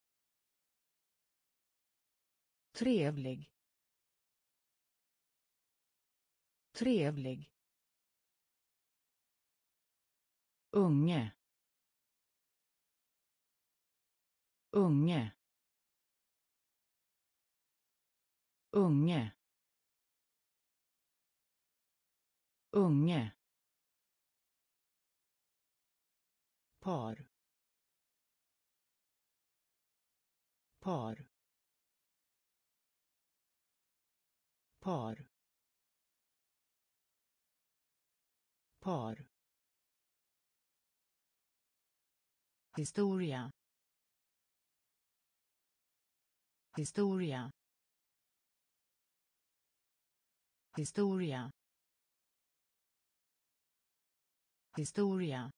Trevlig. Trevlig. Unge. Unge. Unge. Unge. Par. Par. Par. Par. Historia. Historia. Historia. Historia.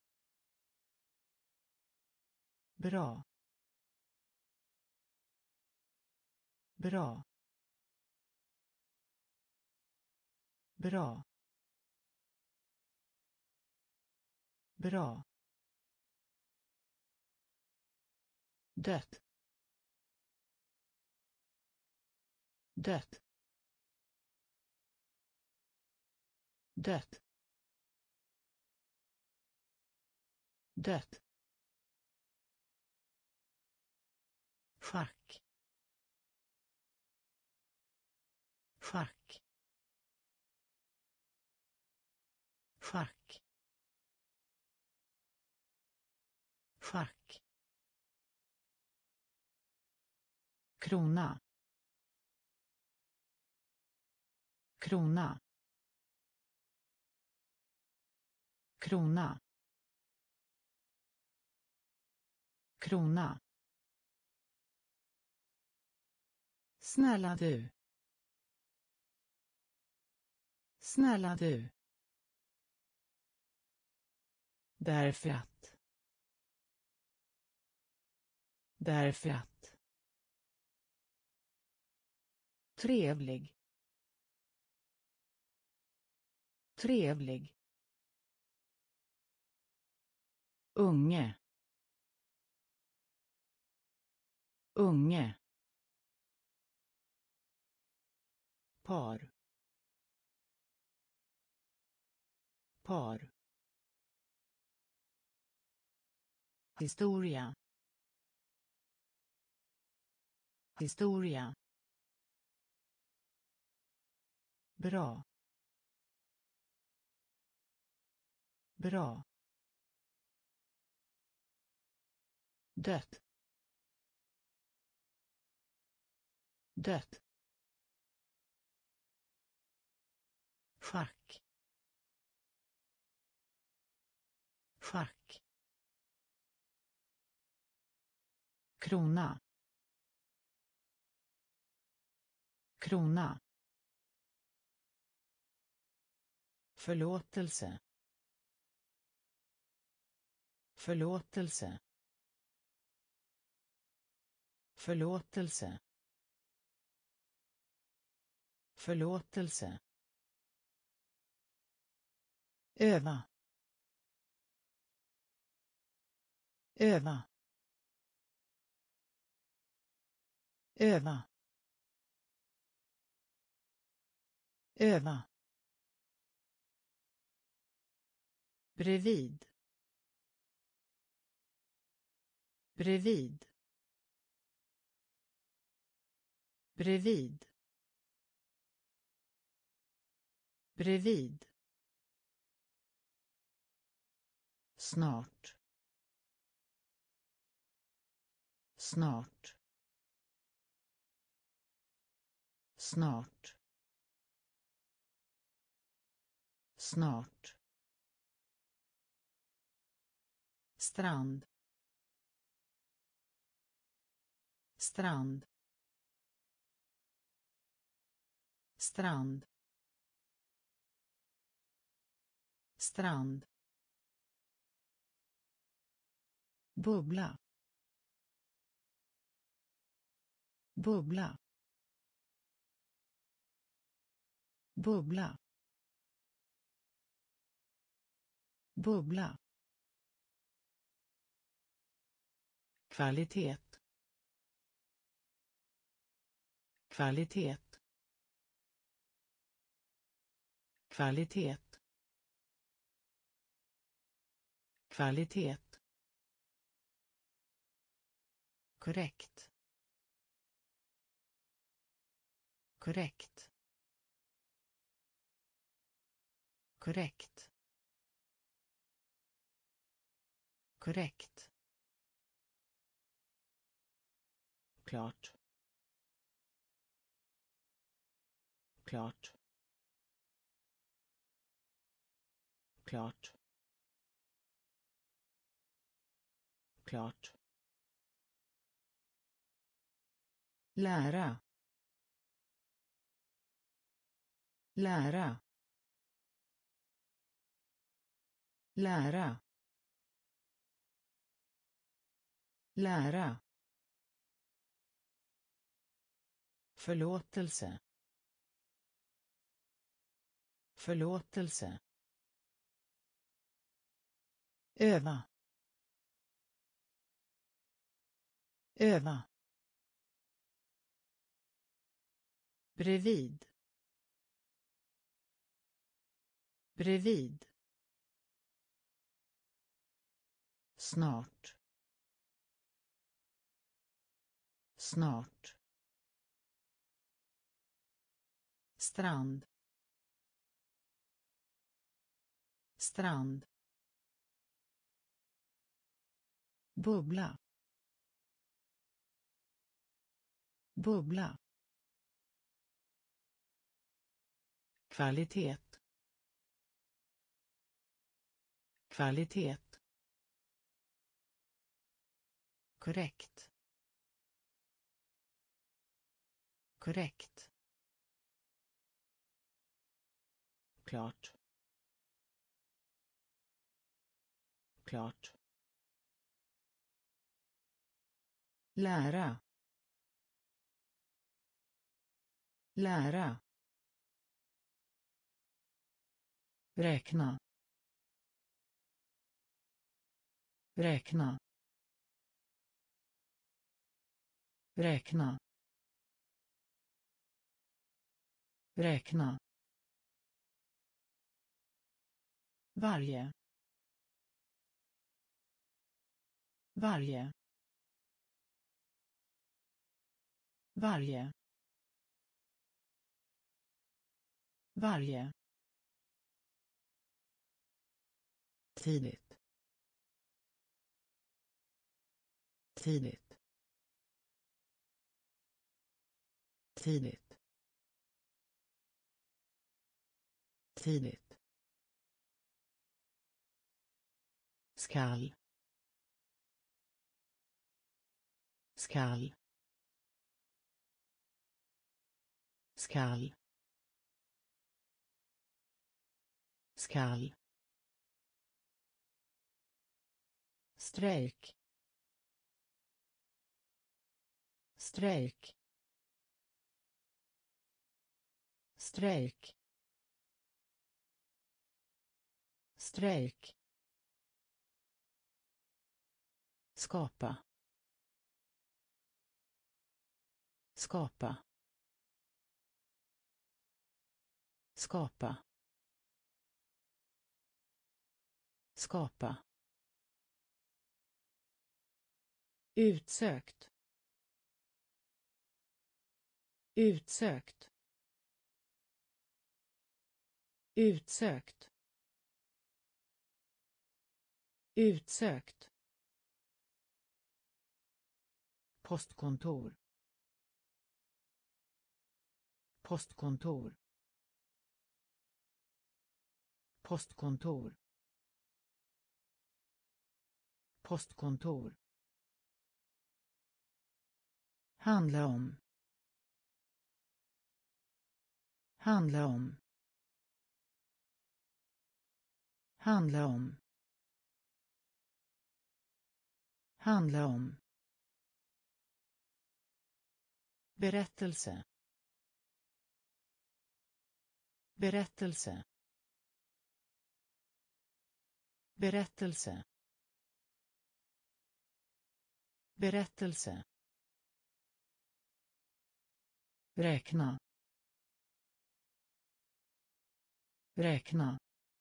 Bra. Bra. Bra. Bra. Dött. Dött. Dött. Dött. Schack. Schack. Schack. Schack. Krona. Krona. Krona. Krona. Snälla du. Snälla du. Därför att. Därför att. Trevlig. Trevlig. Unge. Unge. Par. Par. Historia. Historia. Bra. Bra. Dött. Dött. Schack. Schack. Krona. Krona. Förlåtelse. Förlåtelse. Förlåtelse. Förlåtelse. Öva. Öva. Öva. Öva. Bredvid. Bredvid. Bredvid. Bredvid. Snart. Snart. Snart. snart, strand, strand, strand, strand, bubbla, bubbla, bubbla, bubbla, kvalitet, kvalitet, kvalitet, kvalitet, korrekt, korrekt, korrekt, korrekt, klart, klart, klart, klart, lära, lära, lära, lära, förlåtelse, förlåtelse, öva, öva, bredvid, bredvid, snart, snart, strand, strand, bubbla, bubbla, kvalitet, kvalitet, korrekt, korrekt, klart, klart, lära, lära, räkna, räkna, räkna, räkna, varje, varje, varje, varje, tidigt, tidigt, tidigt, tidigt, skall, skall, skall, skall, strejk, strejk, strejk, strejk, skapa, skapa, skapa, skapa, utsökt, utsökt, utsökt, utsökt, postkontor, postkontor, postkontor, postkontor, handla om, handla om, handla om, handla om, berättelse, berättelse, berättelse, berättelse, räkna, räkna,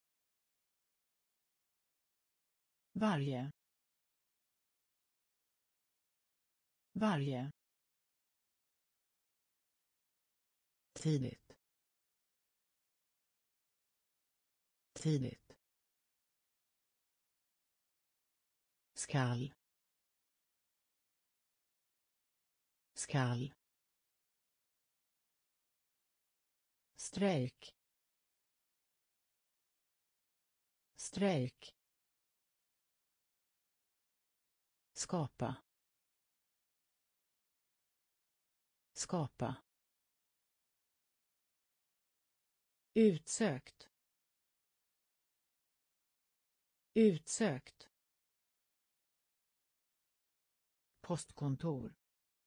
varje, varje, tidigt, tidigt, skall, skall, strejk, strejk, skapa, skapa, utsökt, utsökt, postkontor,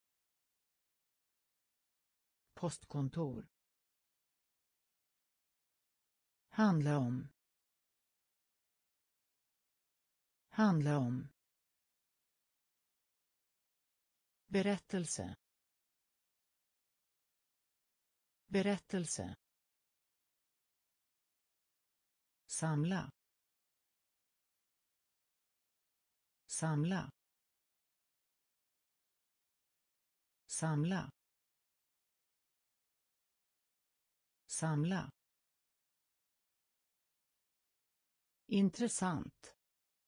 postkontor, handla om, handla om, berättelse, berättelse, samla, samla, samla, samla, intressant,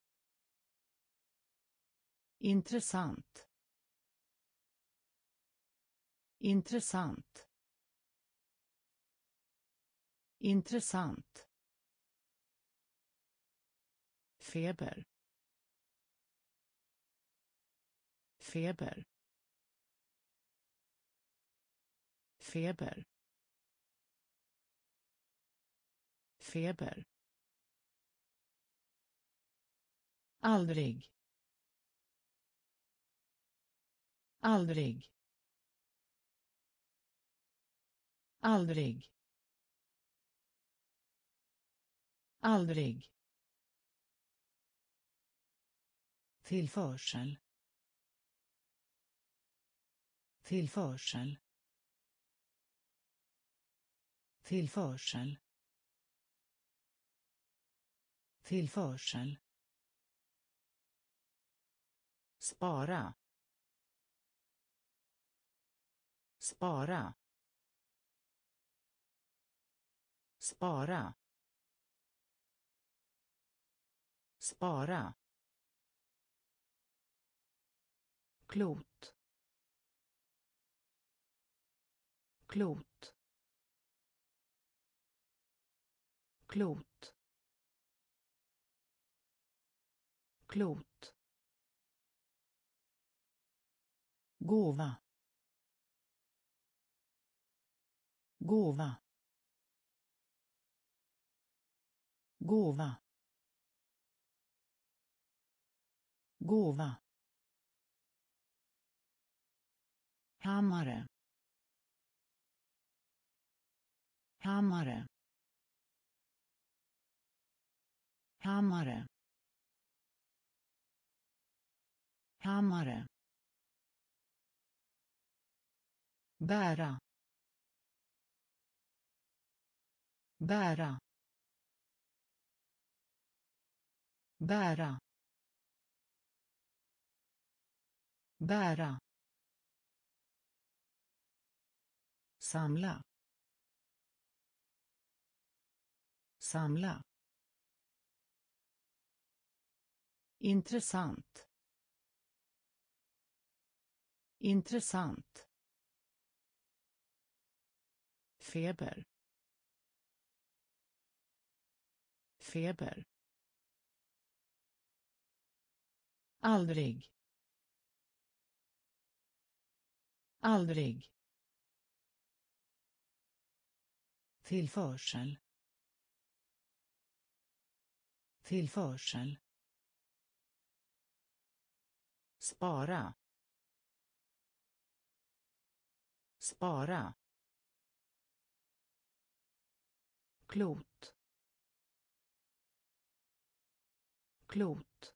intressant, intressant, intressant, feber, feber, feber, feber, aldrig, aldrig, aldrig, aldrig, tillförsel, tillförsel, tillförsel, tillförsel, spara, spara, spara, spara, klot, klot, klot, klot, gåva, gåva, gåva, gåva, hammare, hammare, hammare, hammare, bära, bära, bära, bära, samla, samla, intressant, intressant, feber, feber, aldrig, aldrig, tillförsel, tillförsel, spara, spara, klot, klot,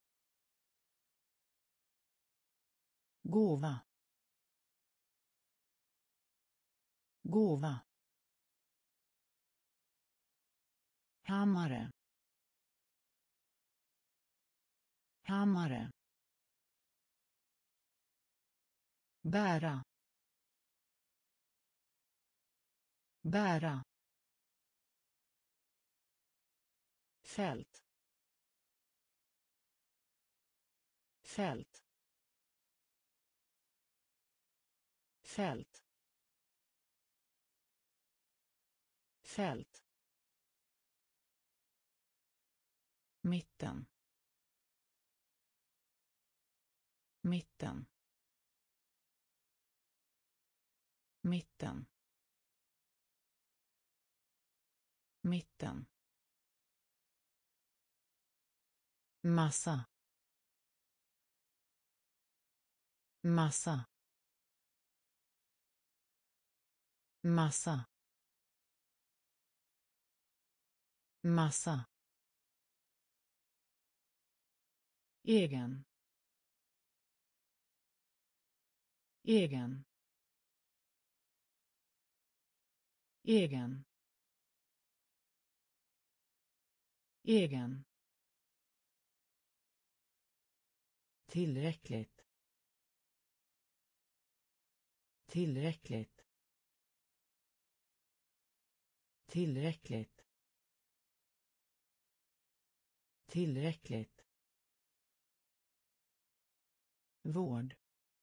gåva, gåva, hammare, hammare, bära, bära, fält, fält, fält, fält, mitten, mitten, mitten, mitten, massa, massa, massa, massa, egen, egen, egen, egen, tillräckligt, tillräckligt, tillräckligt, tillräckligt, vård,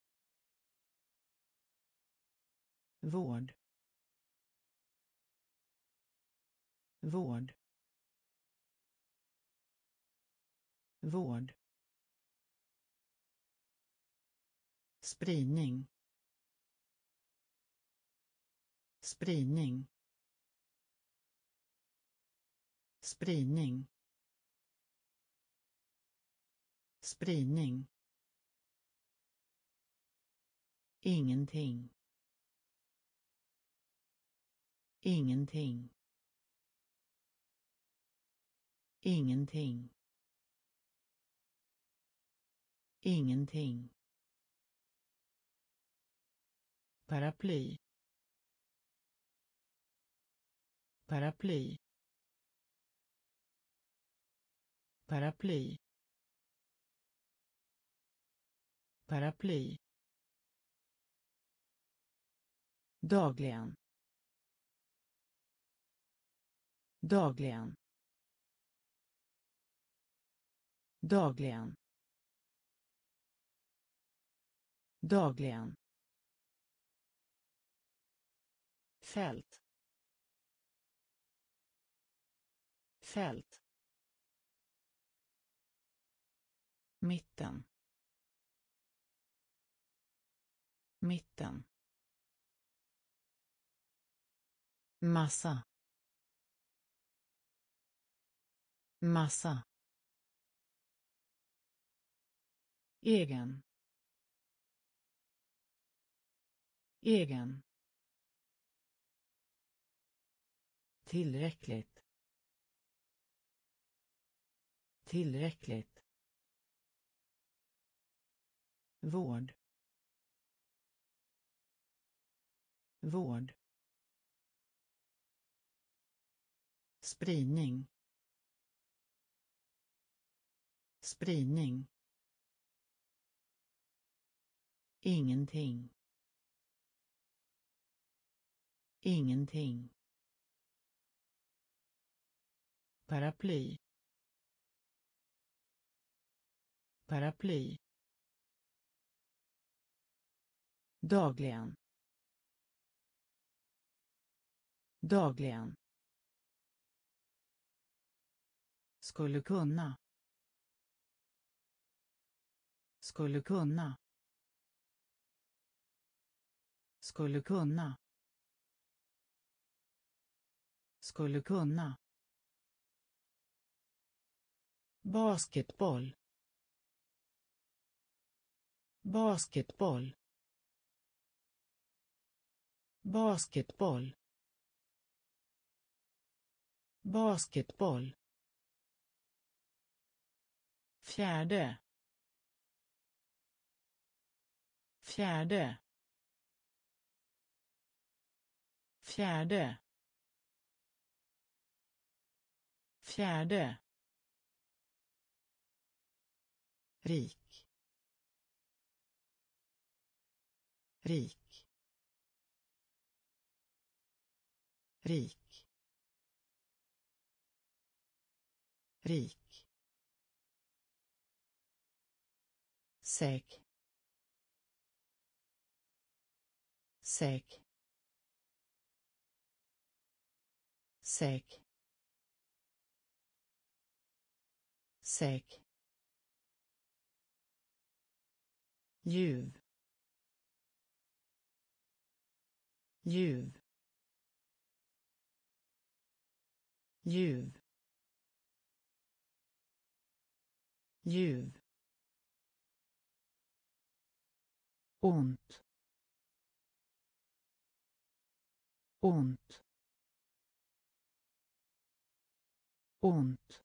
vård, vård, vård, spridning, spridning, spridning, spridning, ingenting, ingenting, ingenting, ingenting, paraply, paraply, paraply, paraply, dagligen, dagligen, dagligen, dagligen, fält, fält, mitten, mitten, massa, massa, egen, egen, tillräckligt, tillräckligt, vård, vård, spridning, spridning, ingenting, ingenting, paraply, paraply, dagligen, dagligen, Skulle kunna. Skulle kunna. Skulle kunna. Skulle kunna. Basketboll. Basketboll. Basketboll. Basketboll. Fjärde. Fjärde. Fjärde. Fjärde. Rik. Rik. Rik. Rik. Säk. Säk. Säk. Säk. Ljuv. Ljuv. Ljuv. Ljuv. Ont. Ont. Ont.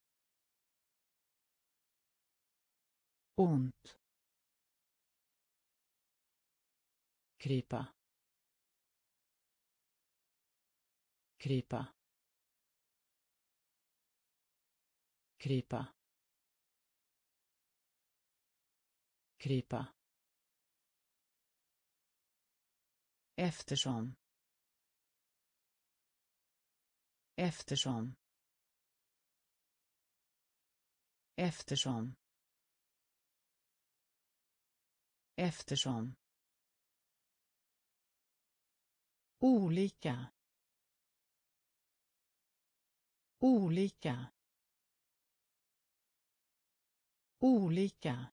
Ont. Krypa. Krypa. Krypa. Krypa. Eftersom. Eftersom. Eftersom. Eftersom. Olika. Olika. Olika.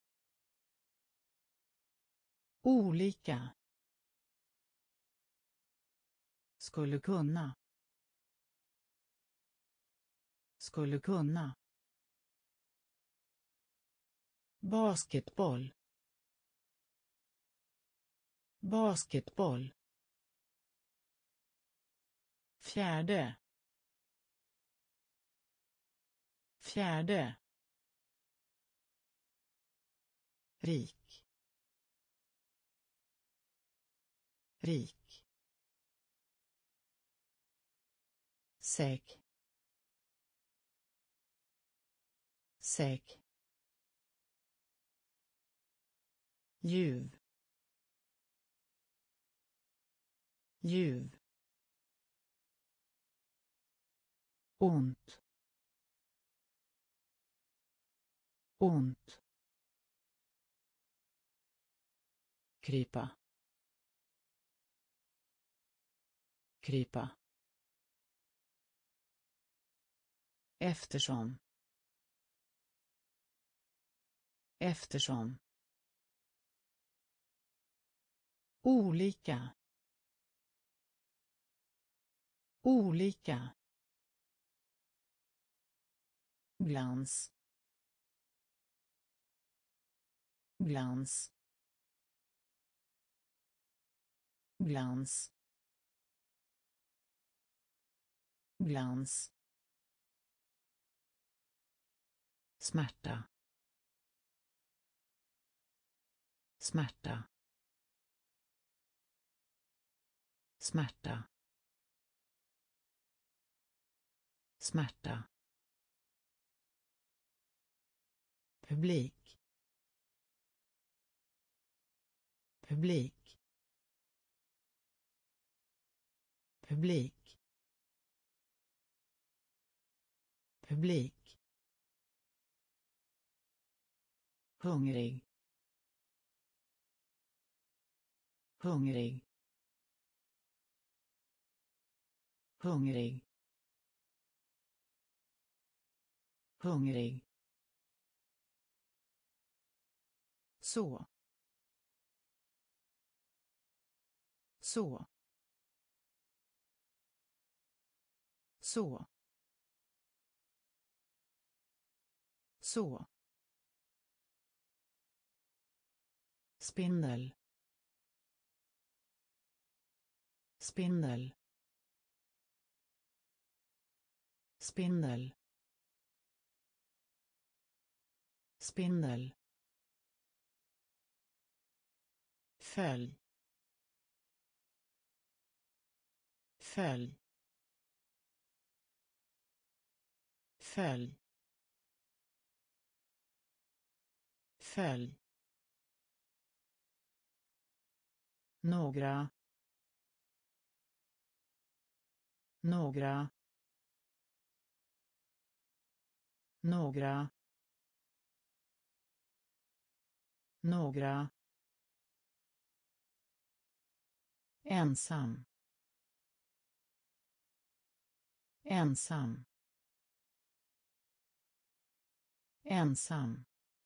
Olika. Skulle kunna. Skulle kunna. Basketboll. Basketboll. Fjärde. Fjärde. Rik. Rik. Säk. Säk. Ljuv. Ljuv. Ont. Ont. Krypa. Krypa. Eftersom. Eftersom. Olika. Olika. Glans. Glans. Glans. Glans. Smärta. Smärta. Smärta. Smärta. Publik. Publik. Publik. Publik. Hungrig. Hungrig. Hungrig. hungrig, så, så, så, så, spindel, spindel, spindel, spindel, följ, följ, följ, följ, några, några, några, några, ensam, ensam, ensam,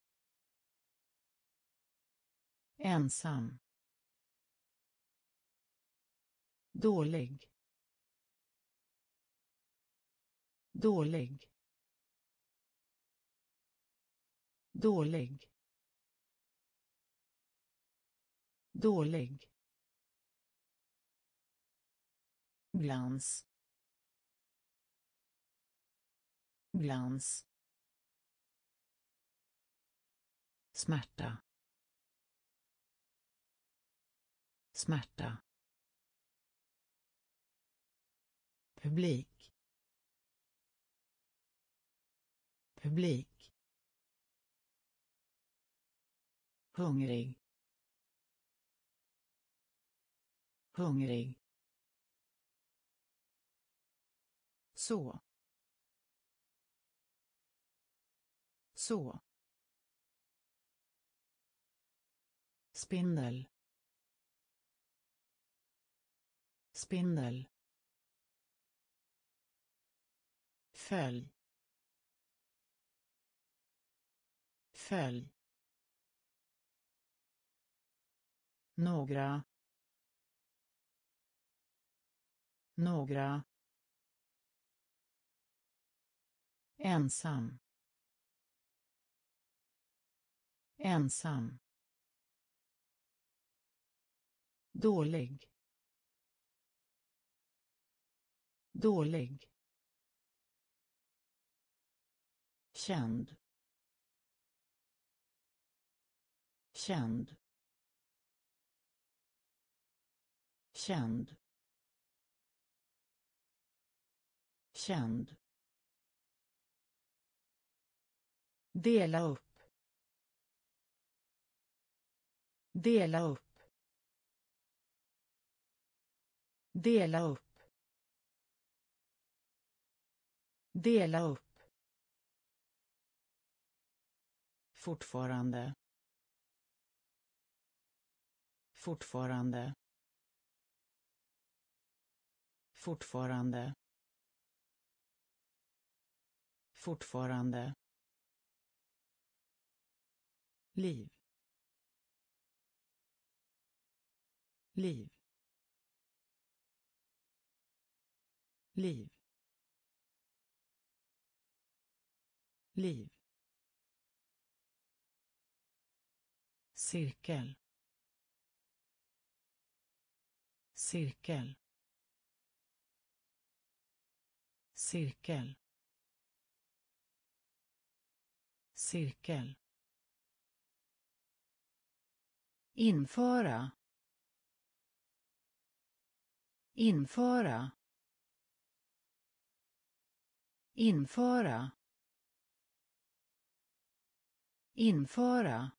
ensam, dålig, dålig, dålig, dålig, glans, glans, smärta, smärta, publik, publik, hungrig, hungrig, så, så, spindel, spindel, följ, följ, några, några, ensam, ensam, dålig, dålig, känd, känd, känd, känd, dela upp, dela upp, dela upp, dela upp, fortfarande, fortfarande, fortfarande, fortfarande, liv, liv, liv, liv, cirkel, cirkel, cirkel, cirkel, införa, införa, införa, införa,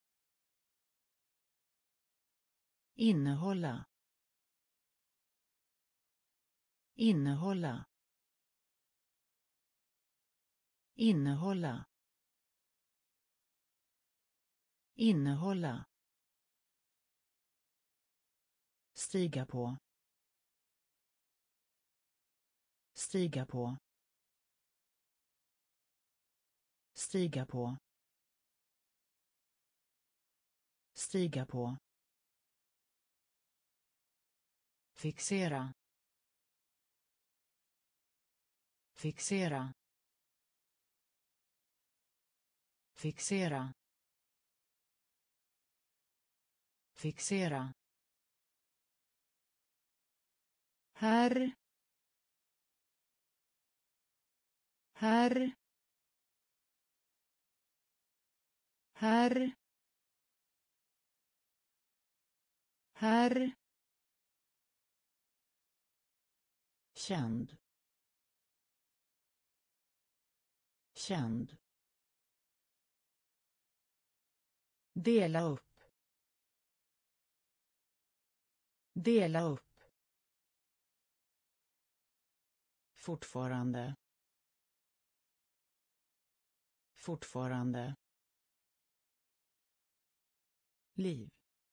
innehålla, innehålla, innehålla, innehålla, stiga på, stiga på, Stiga på. Stiga på. Fixera. Fixera. Fixera. Fixera. Herr. Herr. Herr. Herr. Känd. Känd. Dela upp. Dela upp. Fortfarande. Fortfarande. Liv.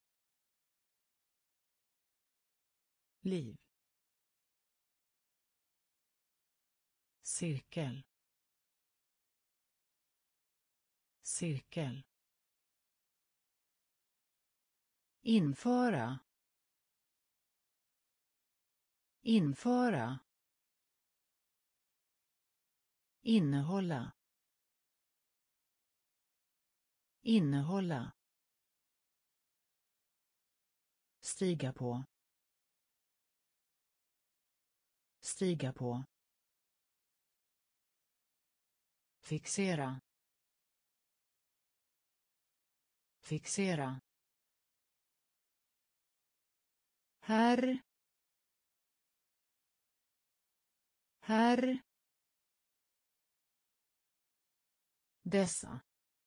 Liv. Cirkel. Cirkel. Införa. Införa. Innehålla. Innehålla. Stiga på. Stiga på. Fixera. Fixera. Herr. Herr. Dessa.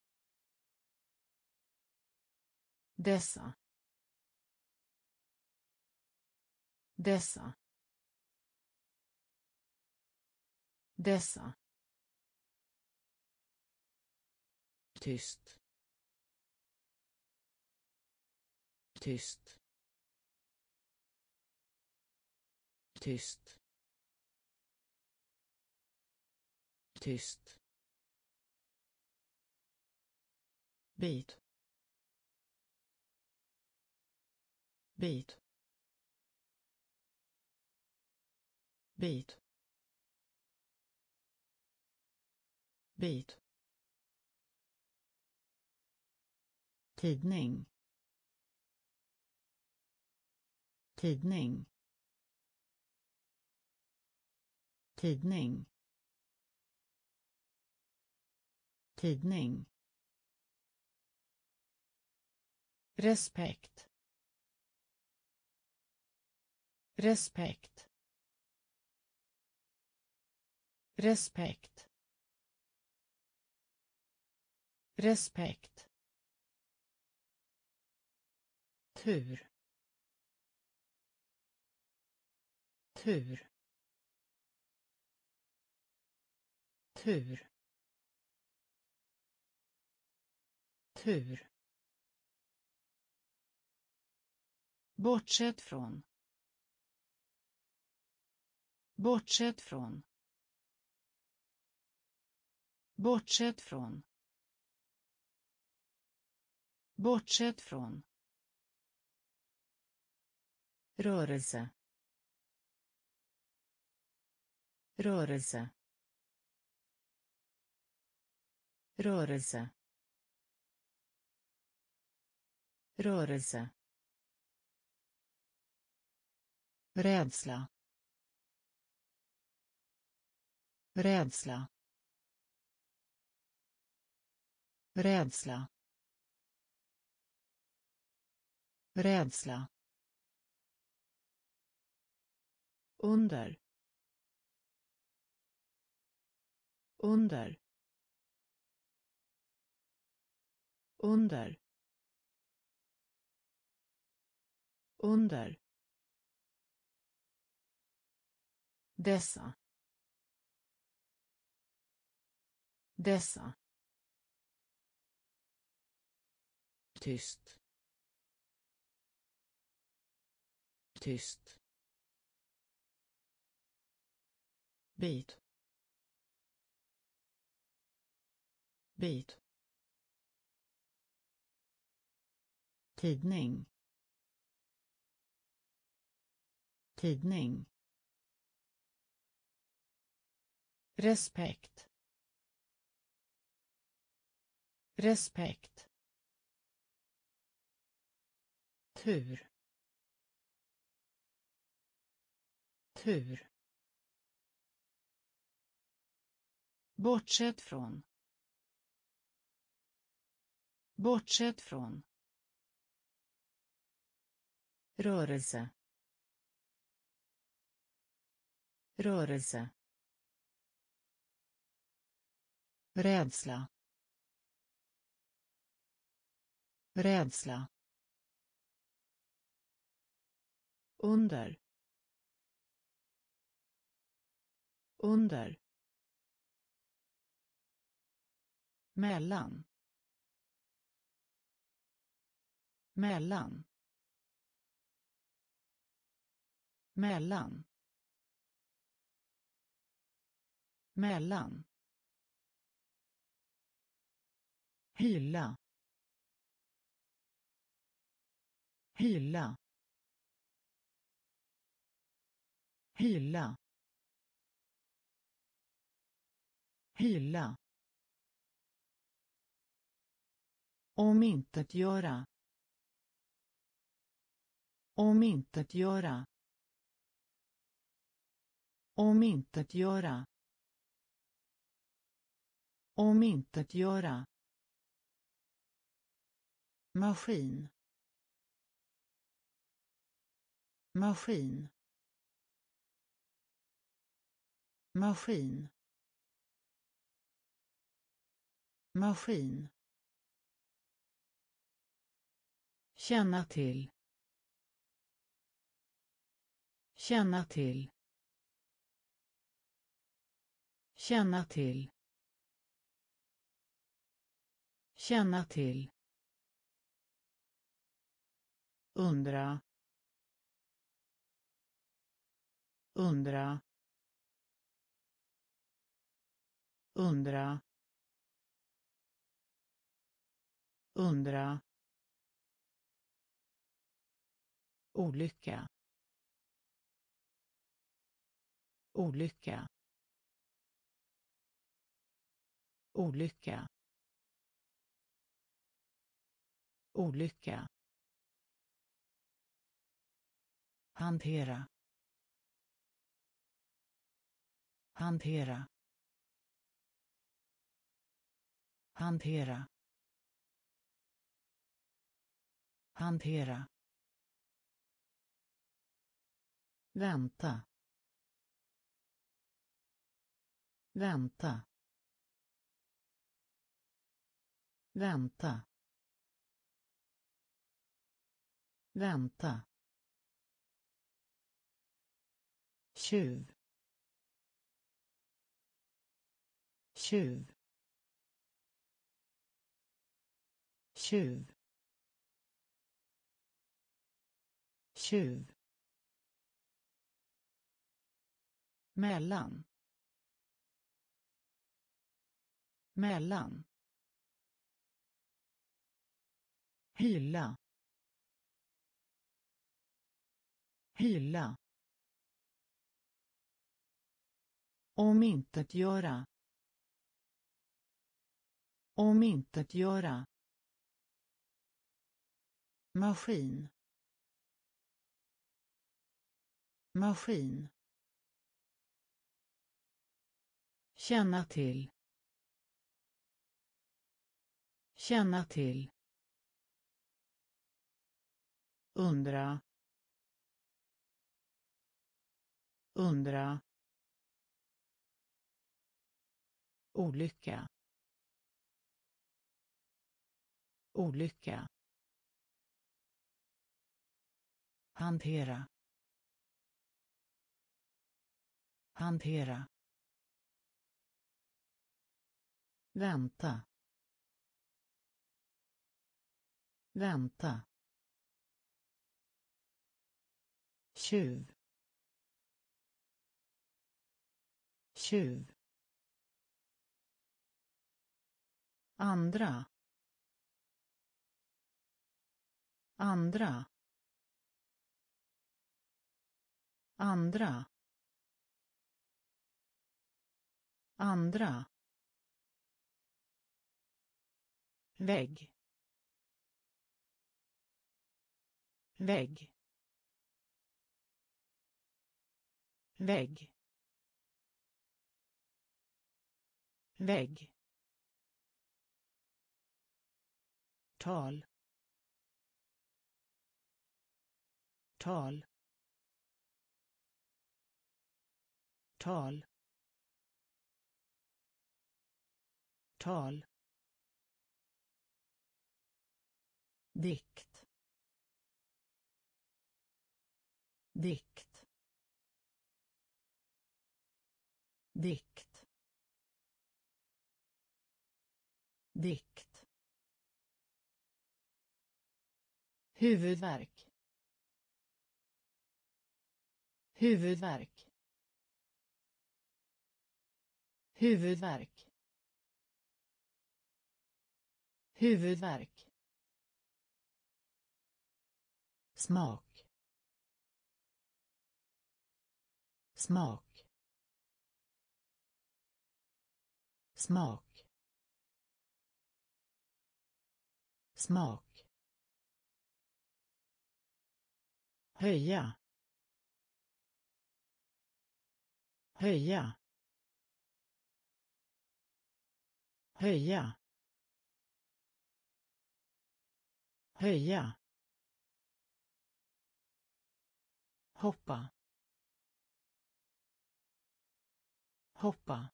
Dessa. Dessa. Dessa. Tyst. Tyst. Tyst. Tyst. Bit. Bit. Bit. Bit. Tidning. Tidning. Tidning. Tidning. Respekt. Respekt. Respekt. Respekt. Tur. Tur. Tur. Tur. Bortsett från. Bortsett från. Bortsett från. Bortsett från. Rörelse. Rörelse. Rörelse. Rörelse. Rädsla. Rädsla. Rädsla. Rädsla. Under. Under. Under. Under. Dessa. Dessa. Tyst. Tyst. Bit. bit, tidning, tidning, respekt, respekt, tur, tur, bortsett från, bortsett från, rörelse, rörelse, rädsla, rädsla, under, under, mellan, mellan, mellan, mellan, hylla, hylla, hylla, hylla, omintetgöra, omintetgöra, omintetgöra, omintetgöra, maskin, maskin, maskin, maskin, känna till, känna till, känna till, känna till, undra, undra, undra, undra, olycka, olycka, olycka, olycka, hantera, hantera, hantera, hantera, vänta, vänta, vänta, vänta, tjuv, tjuv, tjuv, tjuv, mellan, mellan, hylla, hylla, omintetgöra, omintetgöra, maskin, maskin, känna till, känna till, undra, undra, olycka, olycka, hantera, hantera, vänta, vänta, tjuv, tjuv, andra, andra, andra, andra, vägg, vägg, vägg, vägg, tal, tal, tal, tal, dikt, dikt, dikt, dikt, huvudvärk, huvudvärk, huvudvärk, huvudvärk, smak, smak, smak, smak, höja, höja, höja, höja, hoppa, hoppa,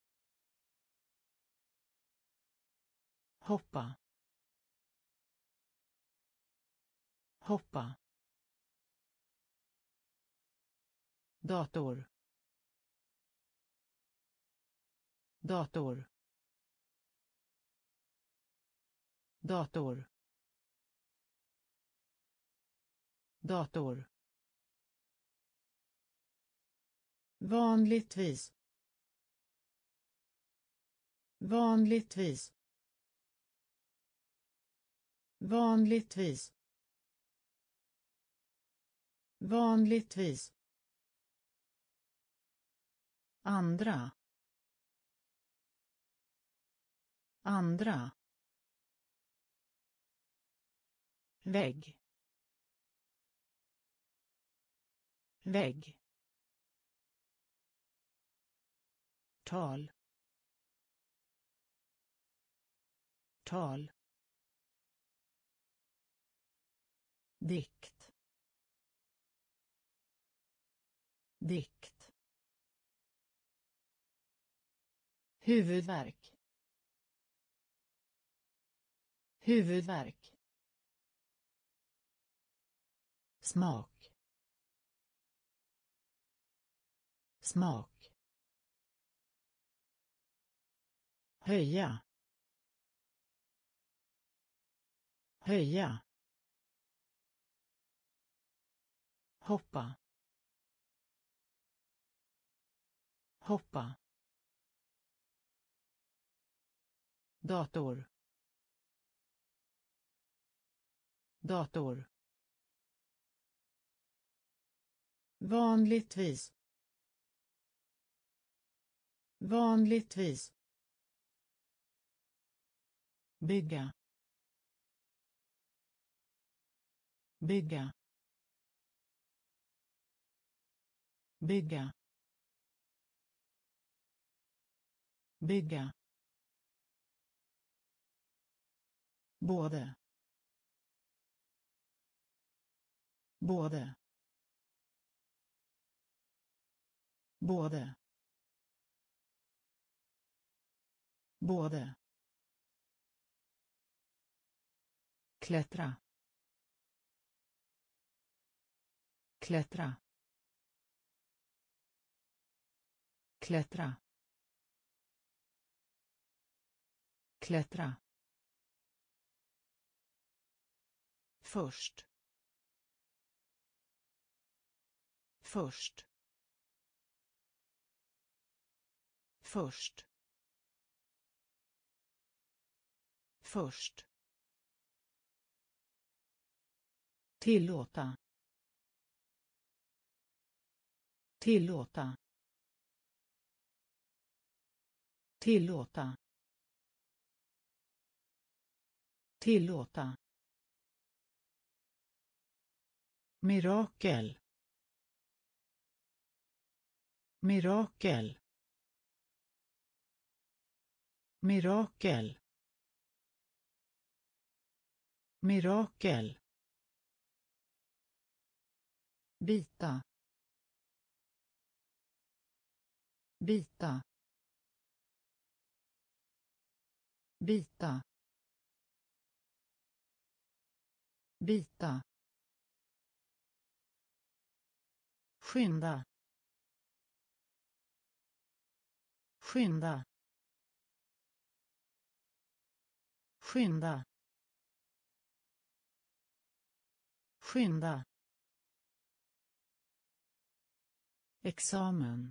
hoppa, hoppa, dator, dator, dator, dator, vanligtvis, vanligtvis, vanligtvis, vanligtvis, andra, andra, vägg, vägg, tal, tal, dikt, dikt, huvudvärk, huvudvärk, smak, smak, höja, höja, hoppa, hoppa, dator, dator, vanligtvis, vanligtvis, bygga, bygga, bygga, bygga, både, både, både, både, klättra, klättra, klättra, klättra, först, först, först, Först. Tillåta. Tillåta. Tillåta. Tillåta. Mirakel. Mirakel. Mirakel. Mirakel. Bita. Bita. Bita. Bita. Skynda. Skynda. Skynda. Skynda. Examen.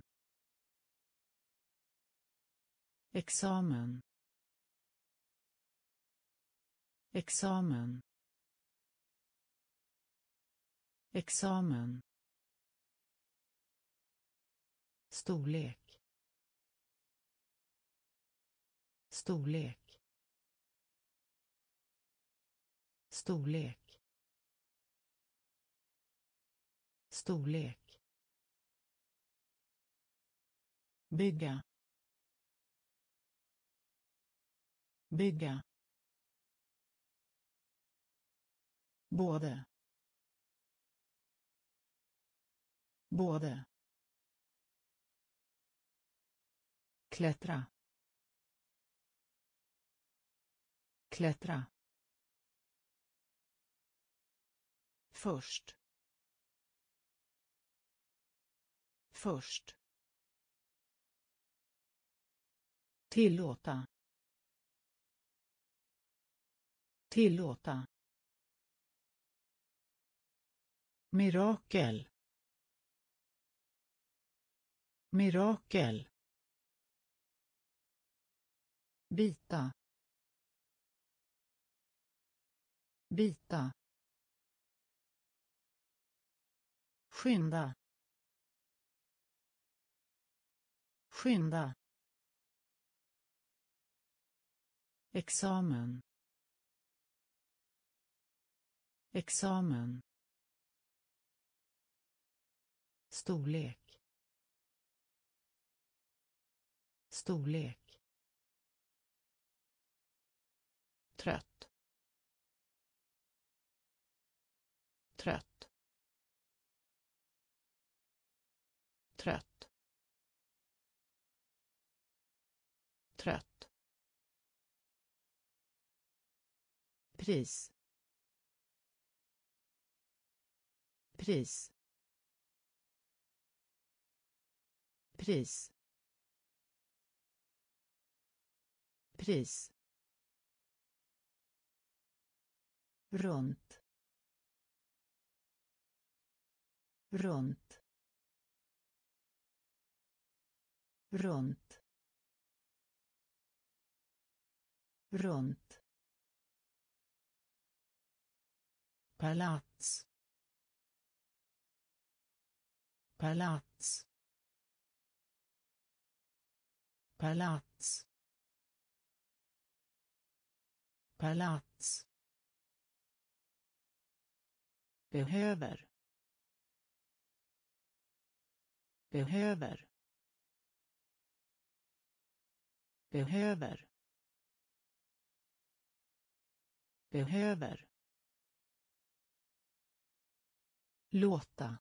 Examen. Examen. Examen. Storlek. Storlek. Storlek. Storlek. Bygga. Bygga. Både. Både. Klättra. Klättra. Först. Först. Tillåta. Tillåta. Mirakel. Mirakel. Bita. Bita. Skynda. Skynda. Examen. Examen. Storlek. Storlek. Trött. Trött. Trött. Trött. Pris. Pris. Pris. Pris. Runt. Runt. Runt. Runt. Palats. Palats. Palats. Palats. Behöver. Behöver. Behöver. Behöver. Låta.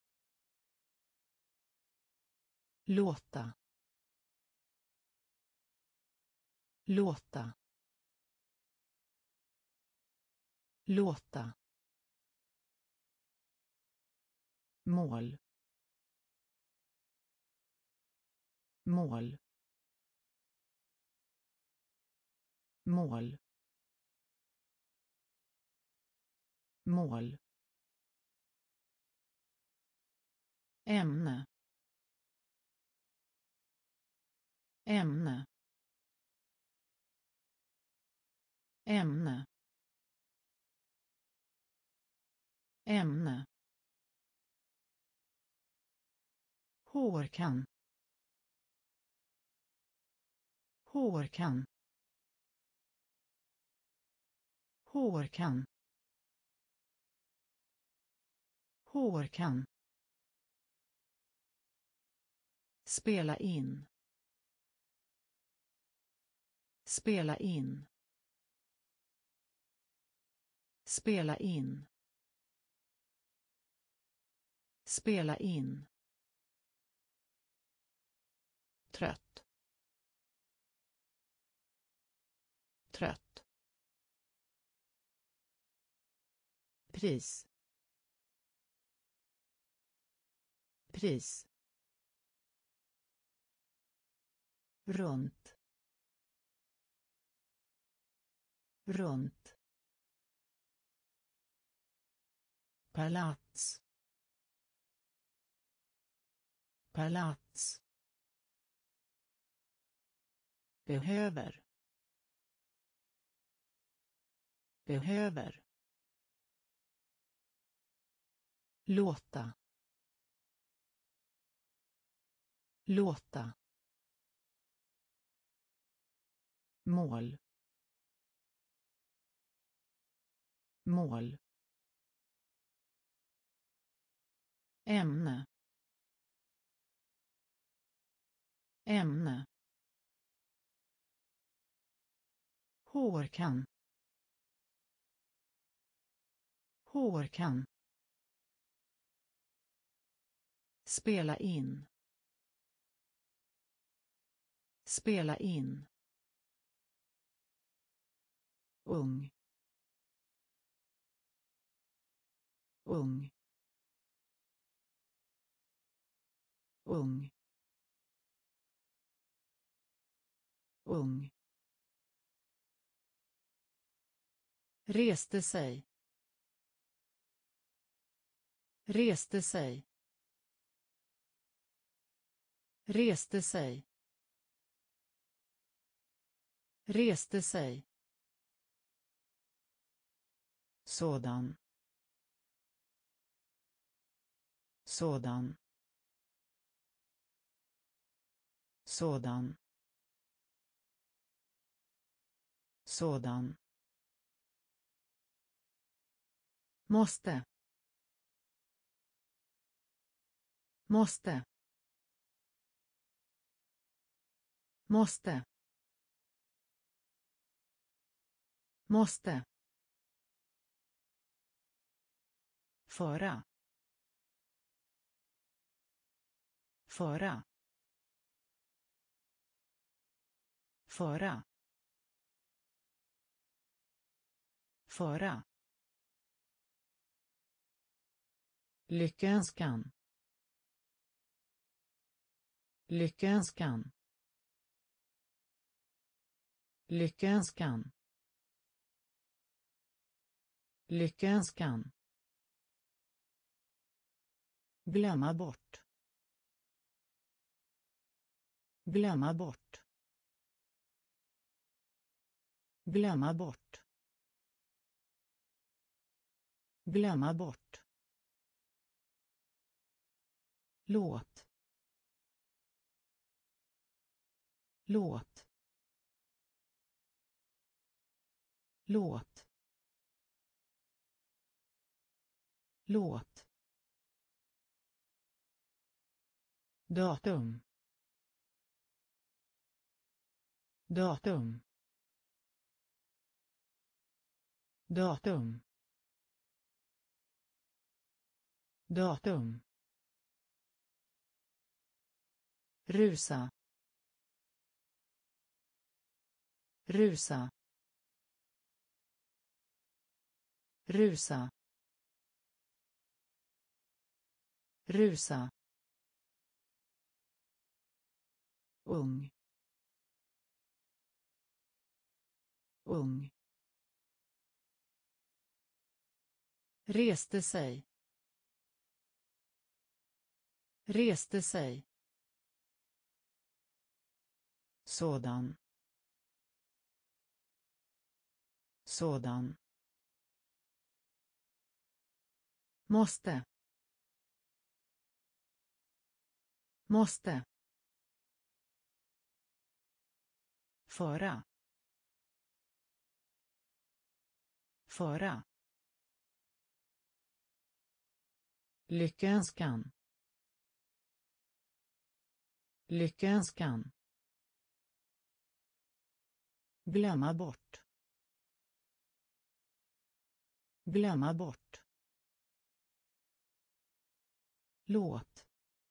Låta. Låta. Låta. Mål. Mål. Mål. Mål. Ämne. Ämne. ämne ämne hårkam hårkam hårkam hårkam spela in spela in spela in spela in trött trött pris pris runt runt palats palats behöver behöver låta låta mål mål ämne ämne hårkam hårkam spela in spela in ung ung ung ung reste sig reste sig reste sig reste sig sådan sådan sådan sådan måste måste måste måste föra föra föra föra lyckönskan lyckönskan lyckönskan lyckönskan glömma bort glömma bort glömma bort glömma bort låt låt låt låt datum datum datum datum rusa rusa rusa rusa ung ung reste sig reste sig sådan sådan, måste, måste, föra, föra, lyckönskan, lyckönskan, glömma bort, glömma bort, låt,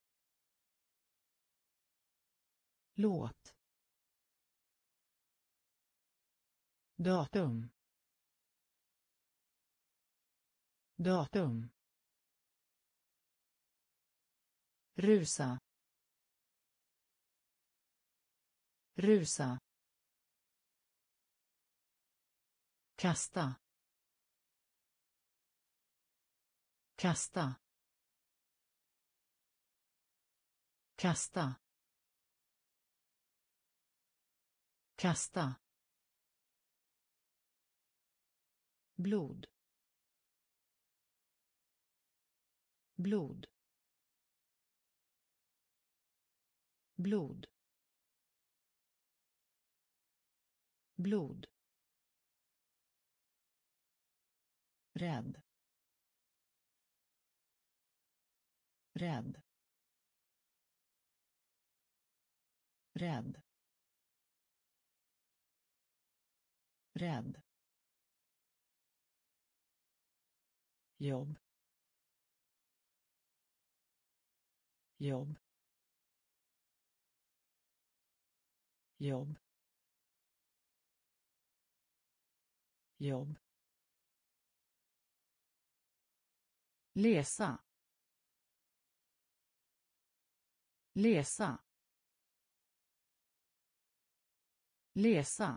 låt, datum, datum, rusa, rusa, kasta, kasta, kasta, kasta, blod, blod, blod, blod, rädd, rädd, rädd, rädd, jobb, jobb, jobb, jobb, läsa, läsa, läsa,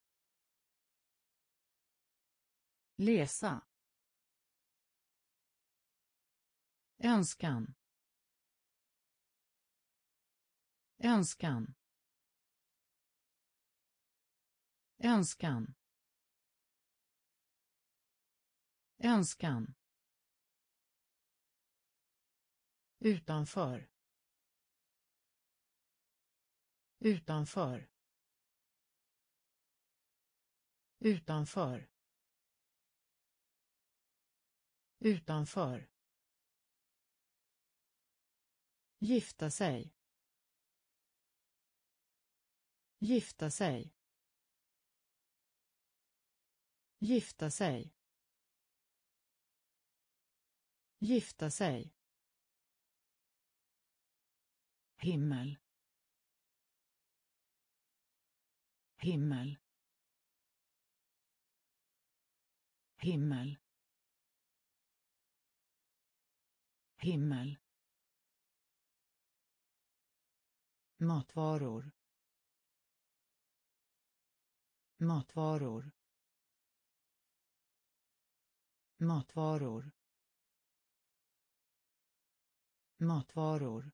läsa, önskan, önskan, önskan, önskan, utanför, utanför, utanför, utanför, gifta sig, gifta sig, gifta sig, gifta sig, himmel, himmel, himmel, himmel, matvaror, matvaror, matvaror, matvaror,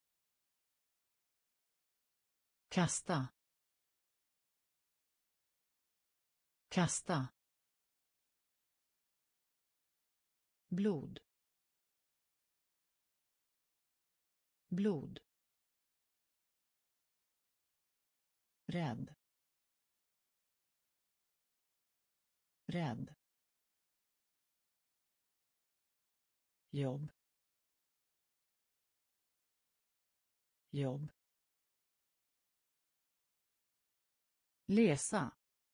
kasta, kasta, blod, blod, rädd, rädd, jobb, jobb, läsa,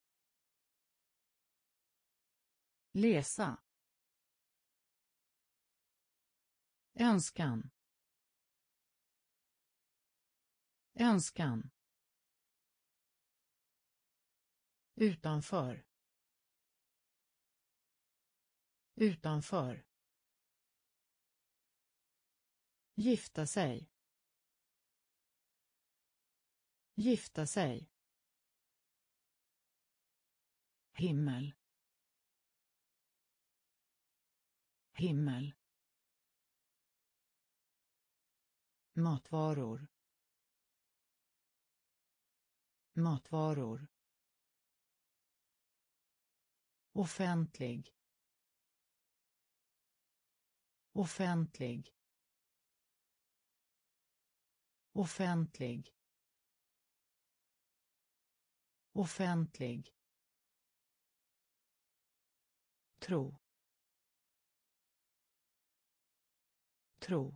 läsa, önskan, önskan, utanför, utanför, gifta sig, gifta sig, himmel, himmel, matvaror, matvaror, offentlig, offentlig, offentlig, offentlig, tro, tro,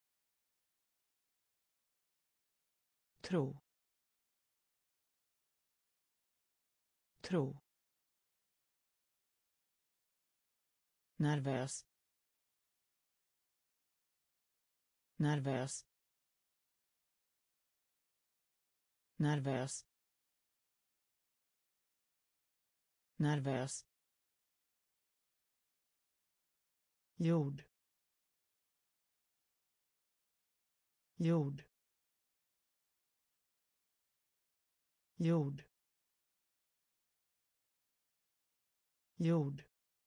tro, tro, nervös, nervös, nervös, nervös, jord, jord, jord, jord,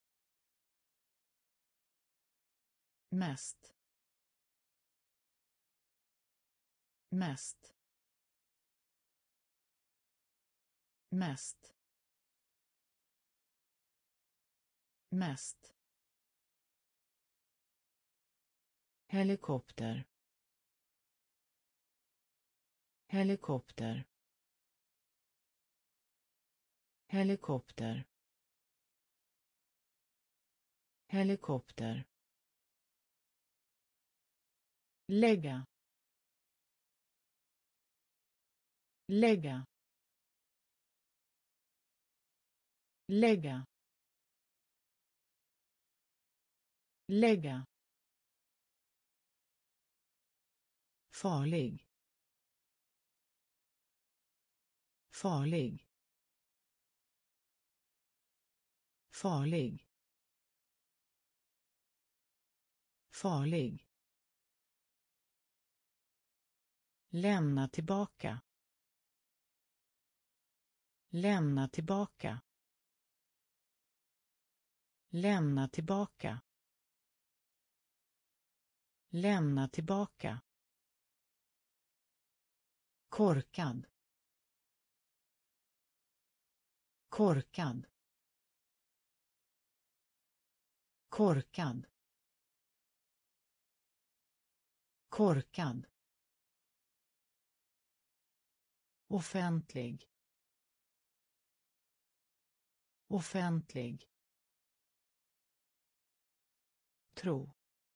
mest, mest, mest, mest, helikopter, helikopter, helikopter, helikopter, lägga, lägga, lägga, lägga, farlig, farlig, farlig, farlig, lämna tillbaka, lämna tillbaka, lämna tillbaka, lämna tillbaka, korkad, korkad, korkad, korkad, offentlig, offentlig, tro,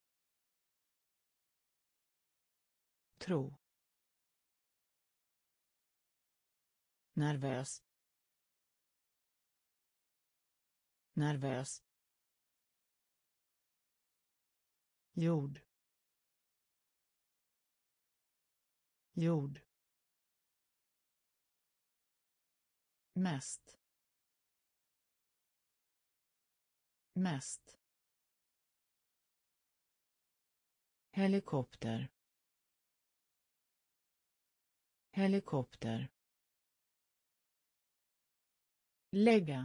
tro, nervös, nervös, jord, jord, mest, mest, helikopter, helikopter, lägga,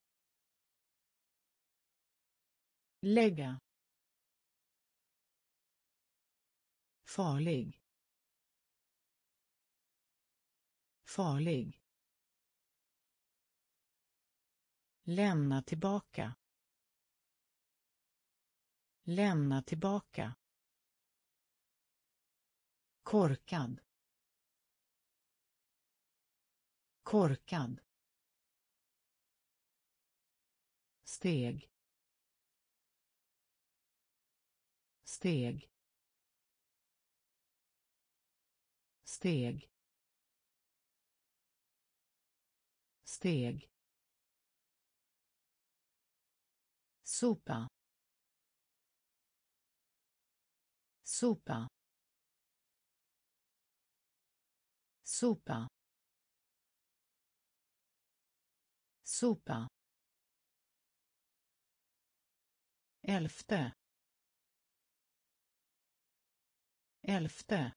lägga, farlig, farlig, lämna tillbaka, lämna tillbaka, korkad, korkad, steg, steg, steg, steg, sopa, sopa, sopa, sopa, elfte, elfte,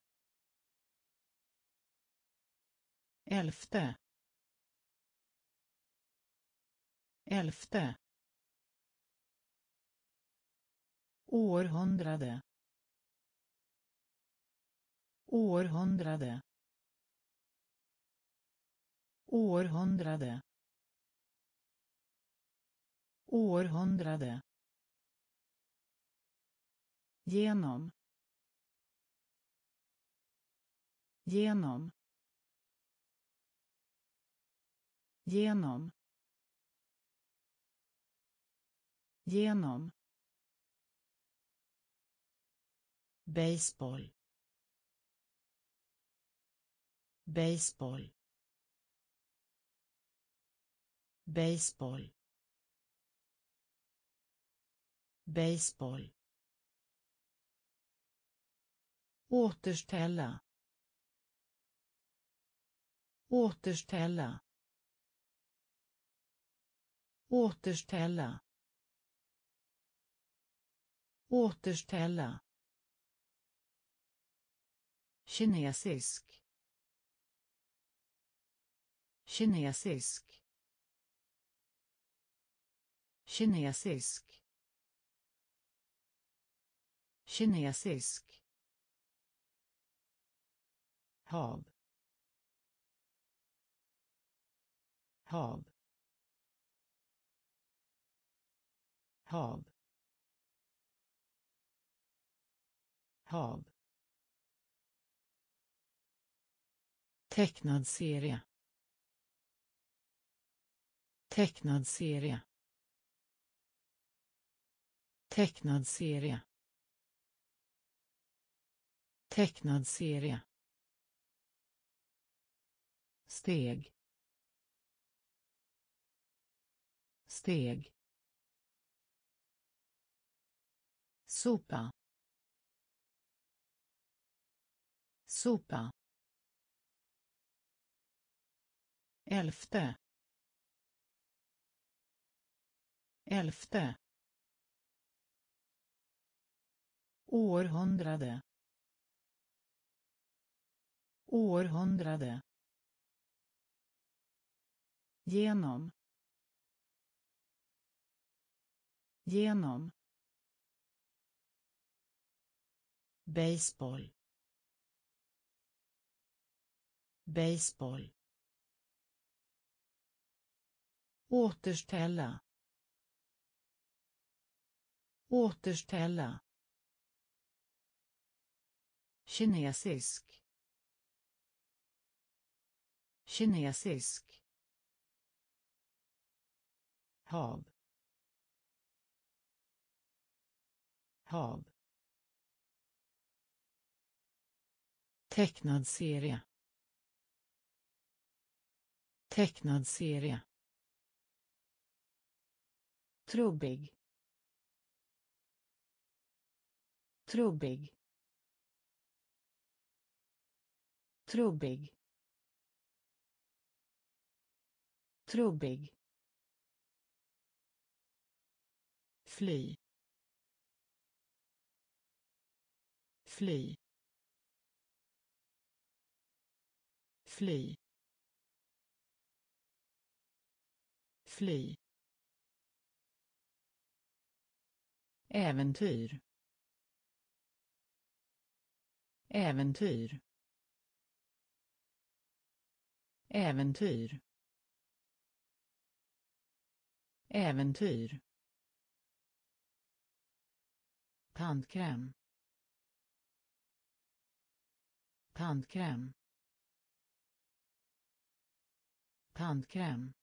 elfte, elfte, århundrade, århundrade, århundrade, århundrade, genom, genom, genom, genom, baseball, baseball, baseball, baseball, återställa, återställa, återställa, återställa, kinesisk, kinesisk, kinesisk, kinesisk, hav, hav, hav, hav, tecknad serie, tecknad serie, tecknad serie, tecknad serie, steg, steg, sopa, sopa, elfte, elfte, århundrade, århundrade, genom, genom, baseball, baseball, återställa, återställa, kinesisk, kinesisk, hav, hav, tecknad serie, tecknad serie, trubbig, trubbig, trubbig, trubbig, fly, fly, fly, fly, äventyr, äventyr, äventyr, äventyr, tandkräm, tandkräm, tandkräm,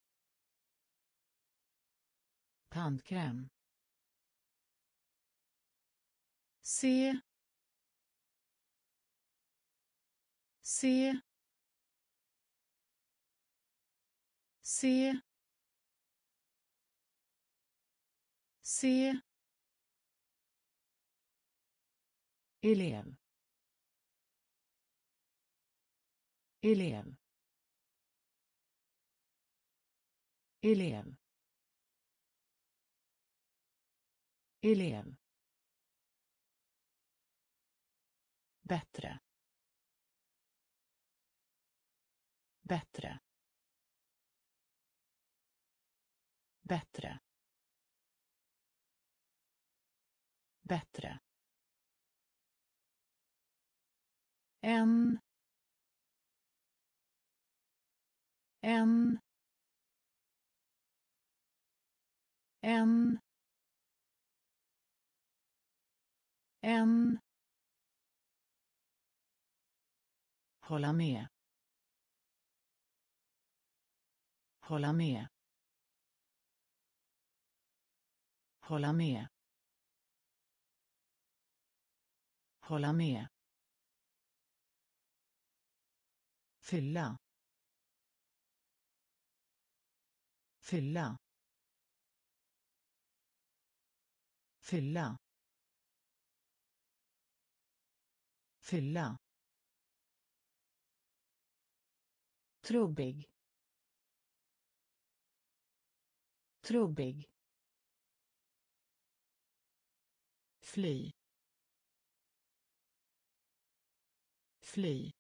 tandkräm, se, se, se, se, elev, elev, elev, elev, bättre, bättre, bättre, bättre, en, en, En. En. Hålla med. Hålla med. Hålla med. Hålla med. Fylla. Fylla. Fylla. Fylla. Trubbig. Trubbig. Fly. Fly.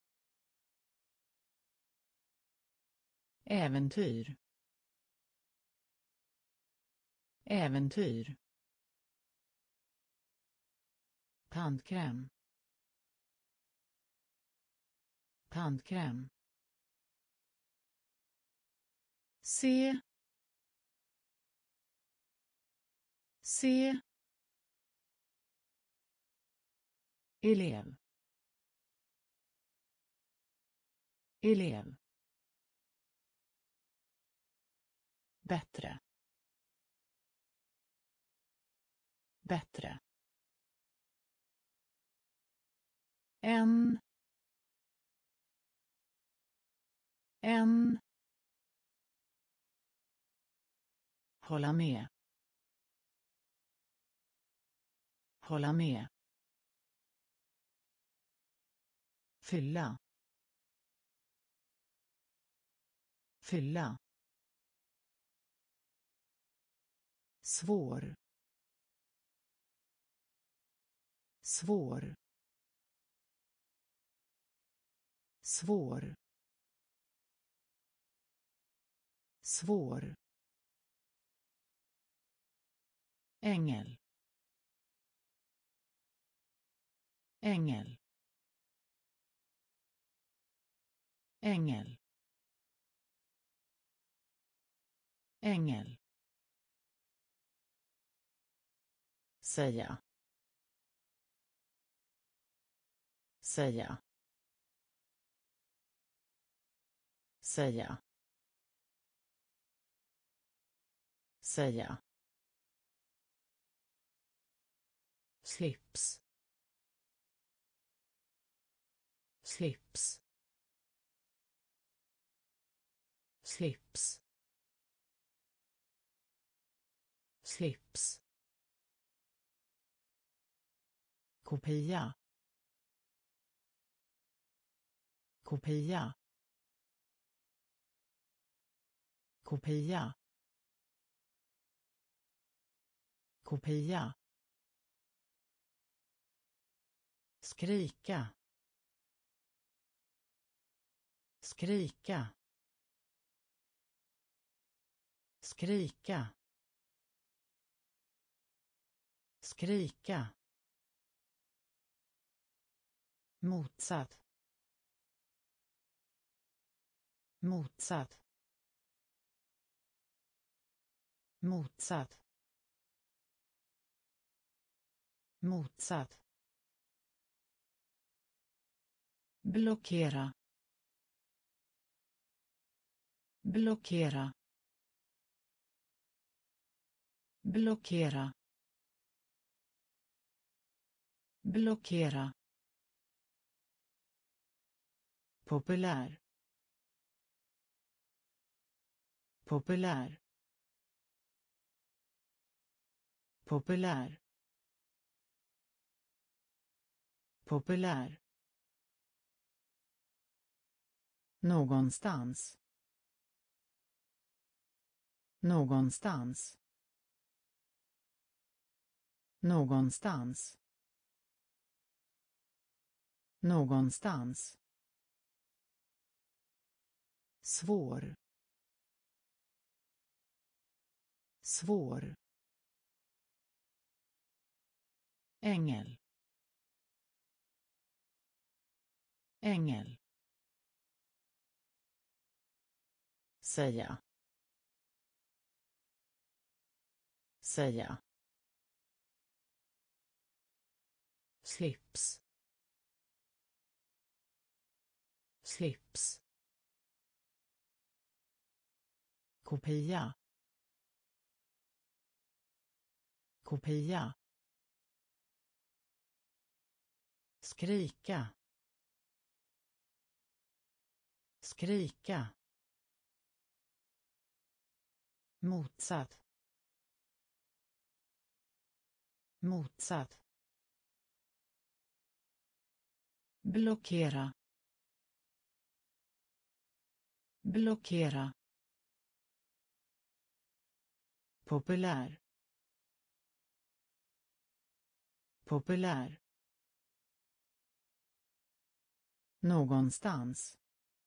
Äventyr. Äventyr. Tandkräm. Tandkräm. Se. Se. Elev. Elev. Bättre. Bättre. En. En. Hålla med. Hålla med. Fylla. Fylla. Svår. Svår. Svår. Svår. Ängel. Ängel. Ängel. Ängel. Säga. Säga. Säga. Säga. Slips. Slips. Slips. Slips. Kopia. Kopia. Kopia. Kopia. Skrika. Skrika. Skrika. Skrika. Motsatt. Motsatt. Motsatt. Motsatt. Blockera. Blockera. Blockera. Blockera. Populär. Populär. Populär. Populär. Någonstans. Någonstans. Någonstans. Någonstans. Svår. Svår. Ängel. Ängel. Säga. säga, slips, slips, kopia, kopia, skrika, skrika, motsatt, motsatt, blockera, blockera, populär, populär, någonstans,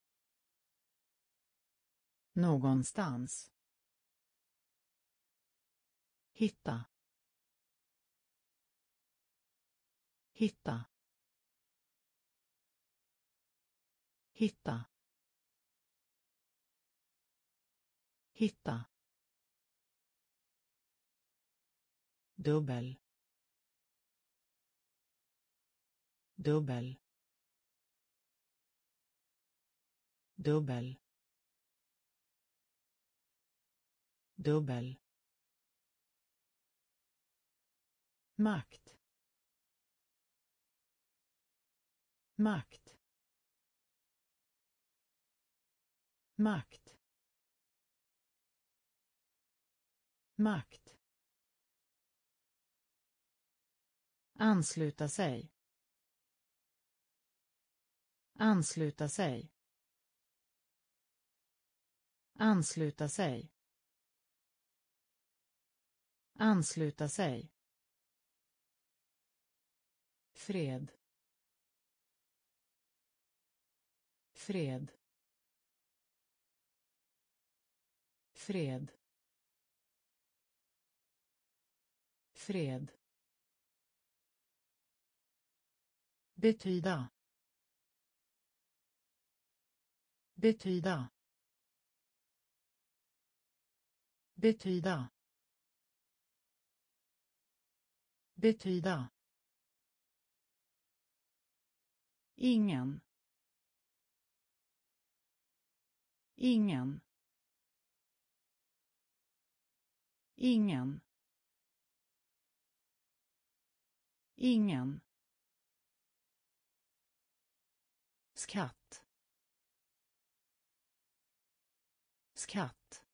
någonstans, hitta, hitta, hitta, hitta, dubbel, dubbel, dubbel, dubbel, makt, makt, makt, makt, ansluta sig, ansluta sig, ansluta sig, ansluta sig, fred, fred, fred, fred, betyda, betyda, betyda, betyda, ingen, ingen, ingen, ingen, skatt, skatt,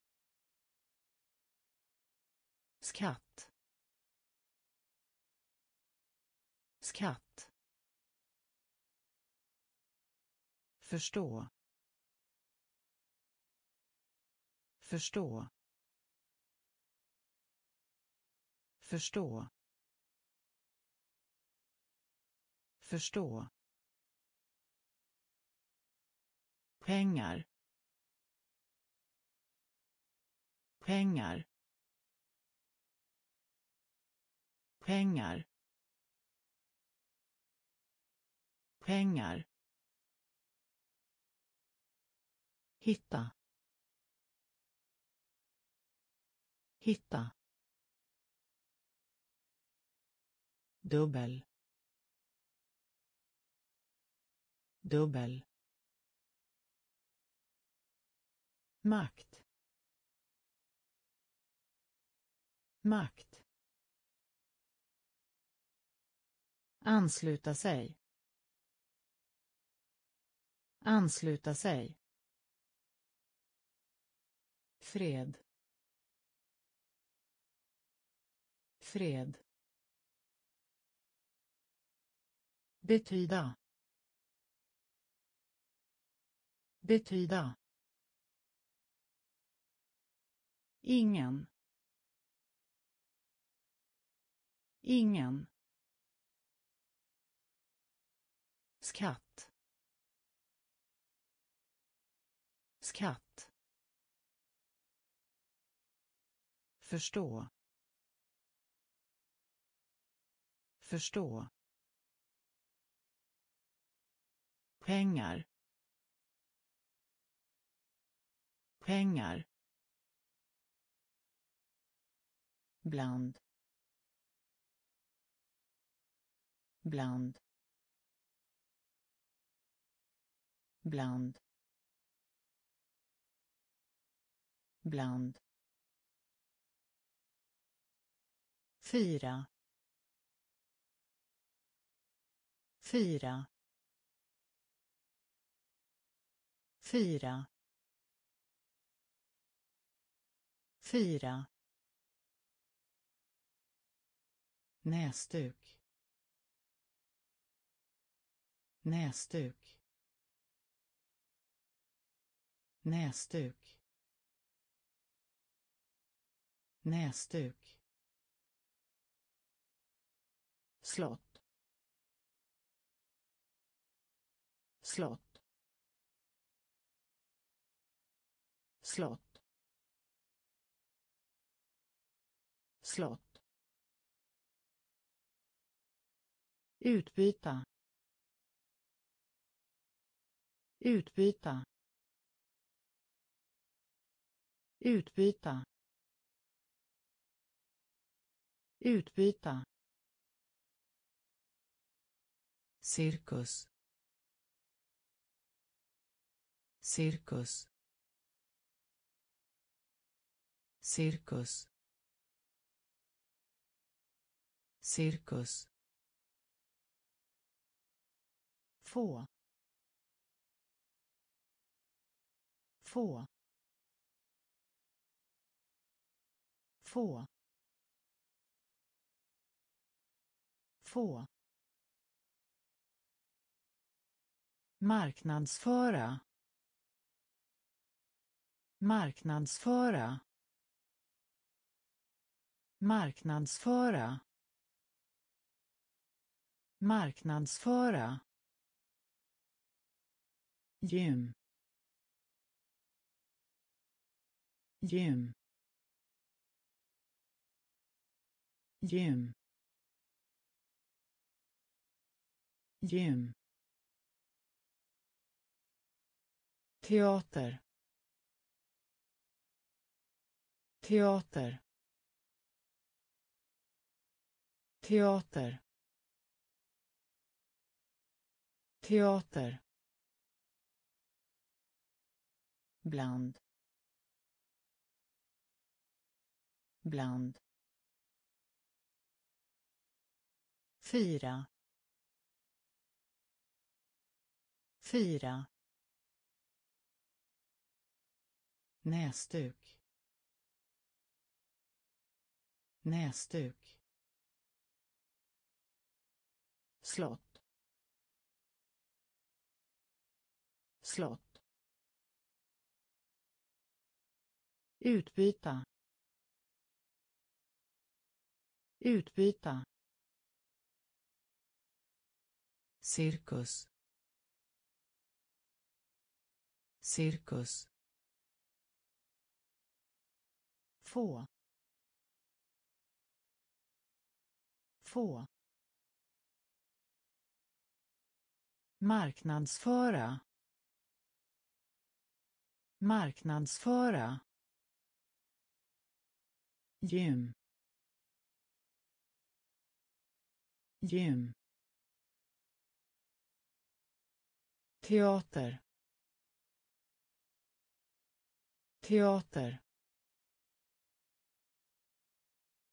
skatt, skatt, förstå, förstå, förstå, förstå, pengar, pengar, pengar, pengar, hitta, hitta, dubbel, dubbel, makt, makt, ansluta sig, ansluta sig, fred, fred, betyda, betyda, ingen, ingen, skatt, skatt, förstå, förstå, pengar, pengar, bland bland bland bland fyra fyra fyra fyra näsduk näsduk näsduk näsduk slott slott slott slott utbyta utbyta utbyta utbyta cirkus cirkus cirkus cirkus få få få få marknadsföra marknadsföra marknadsföra marknadsföra gym gym gym gym teater teater teater teater bland bland fyra fyra näsduk näsduk slott slott utbyta utbyta cirkus cirkus få få marknadsföra marknadsföra gym gym teater teater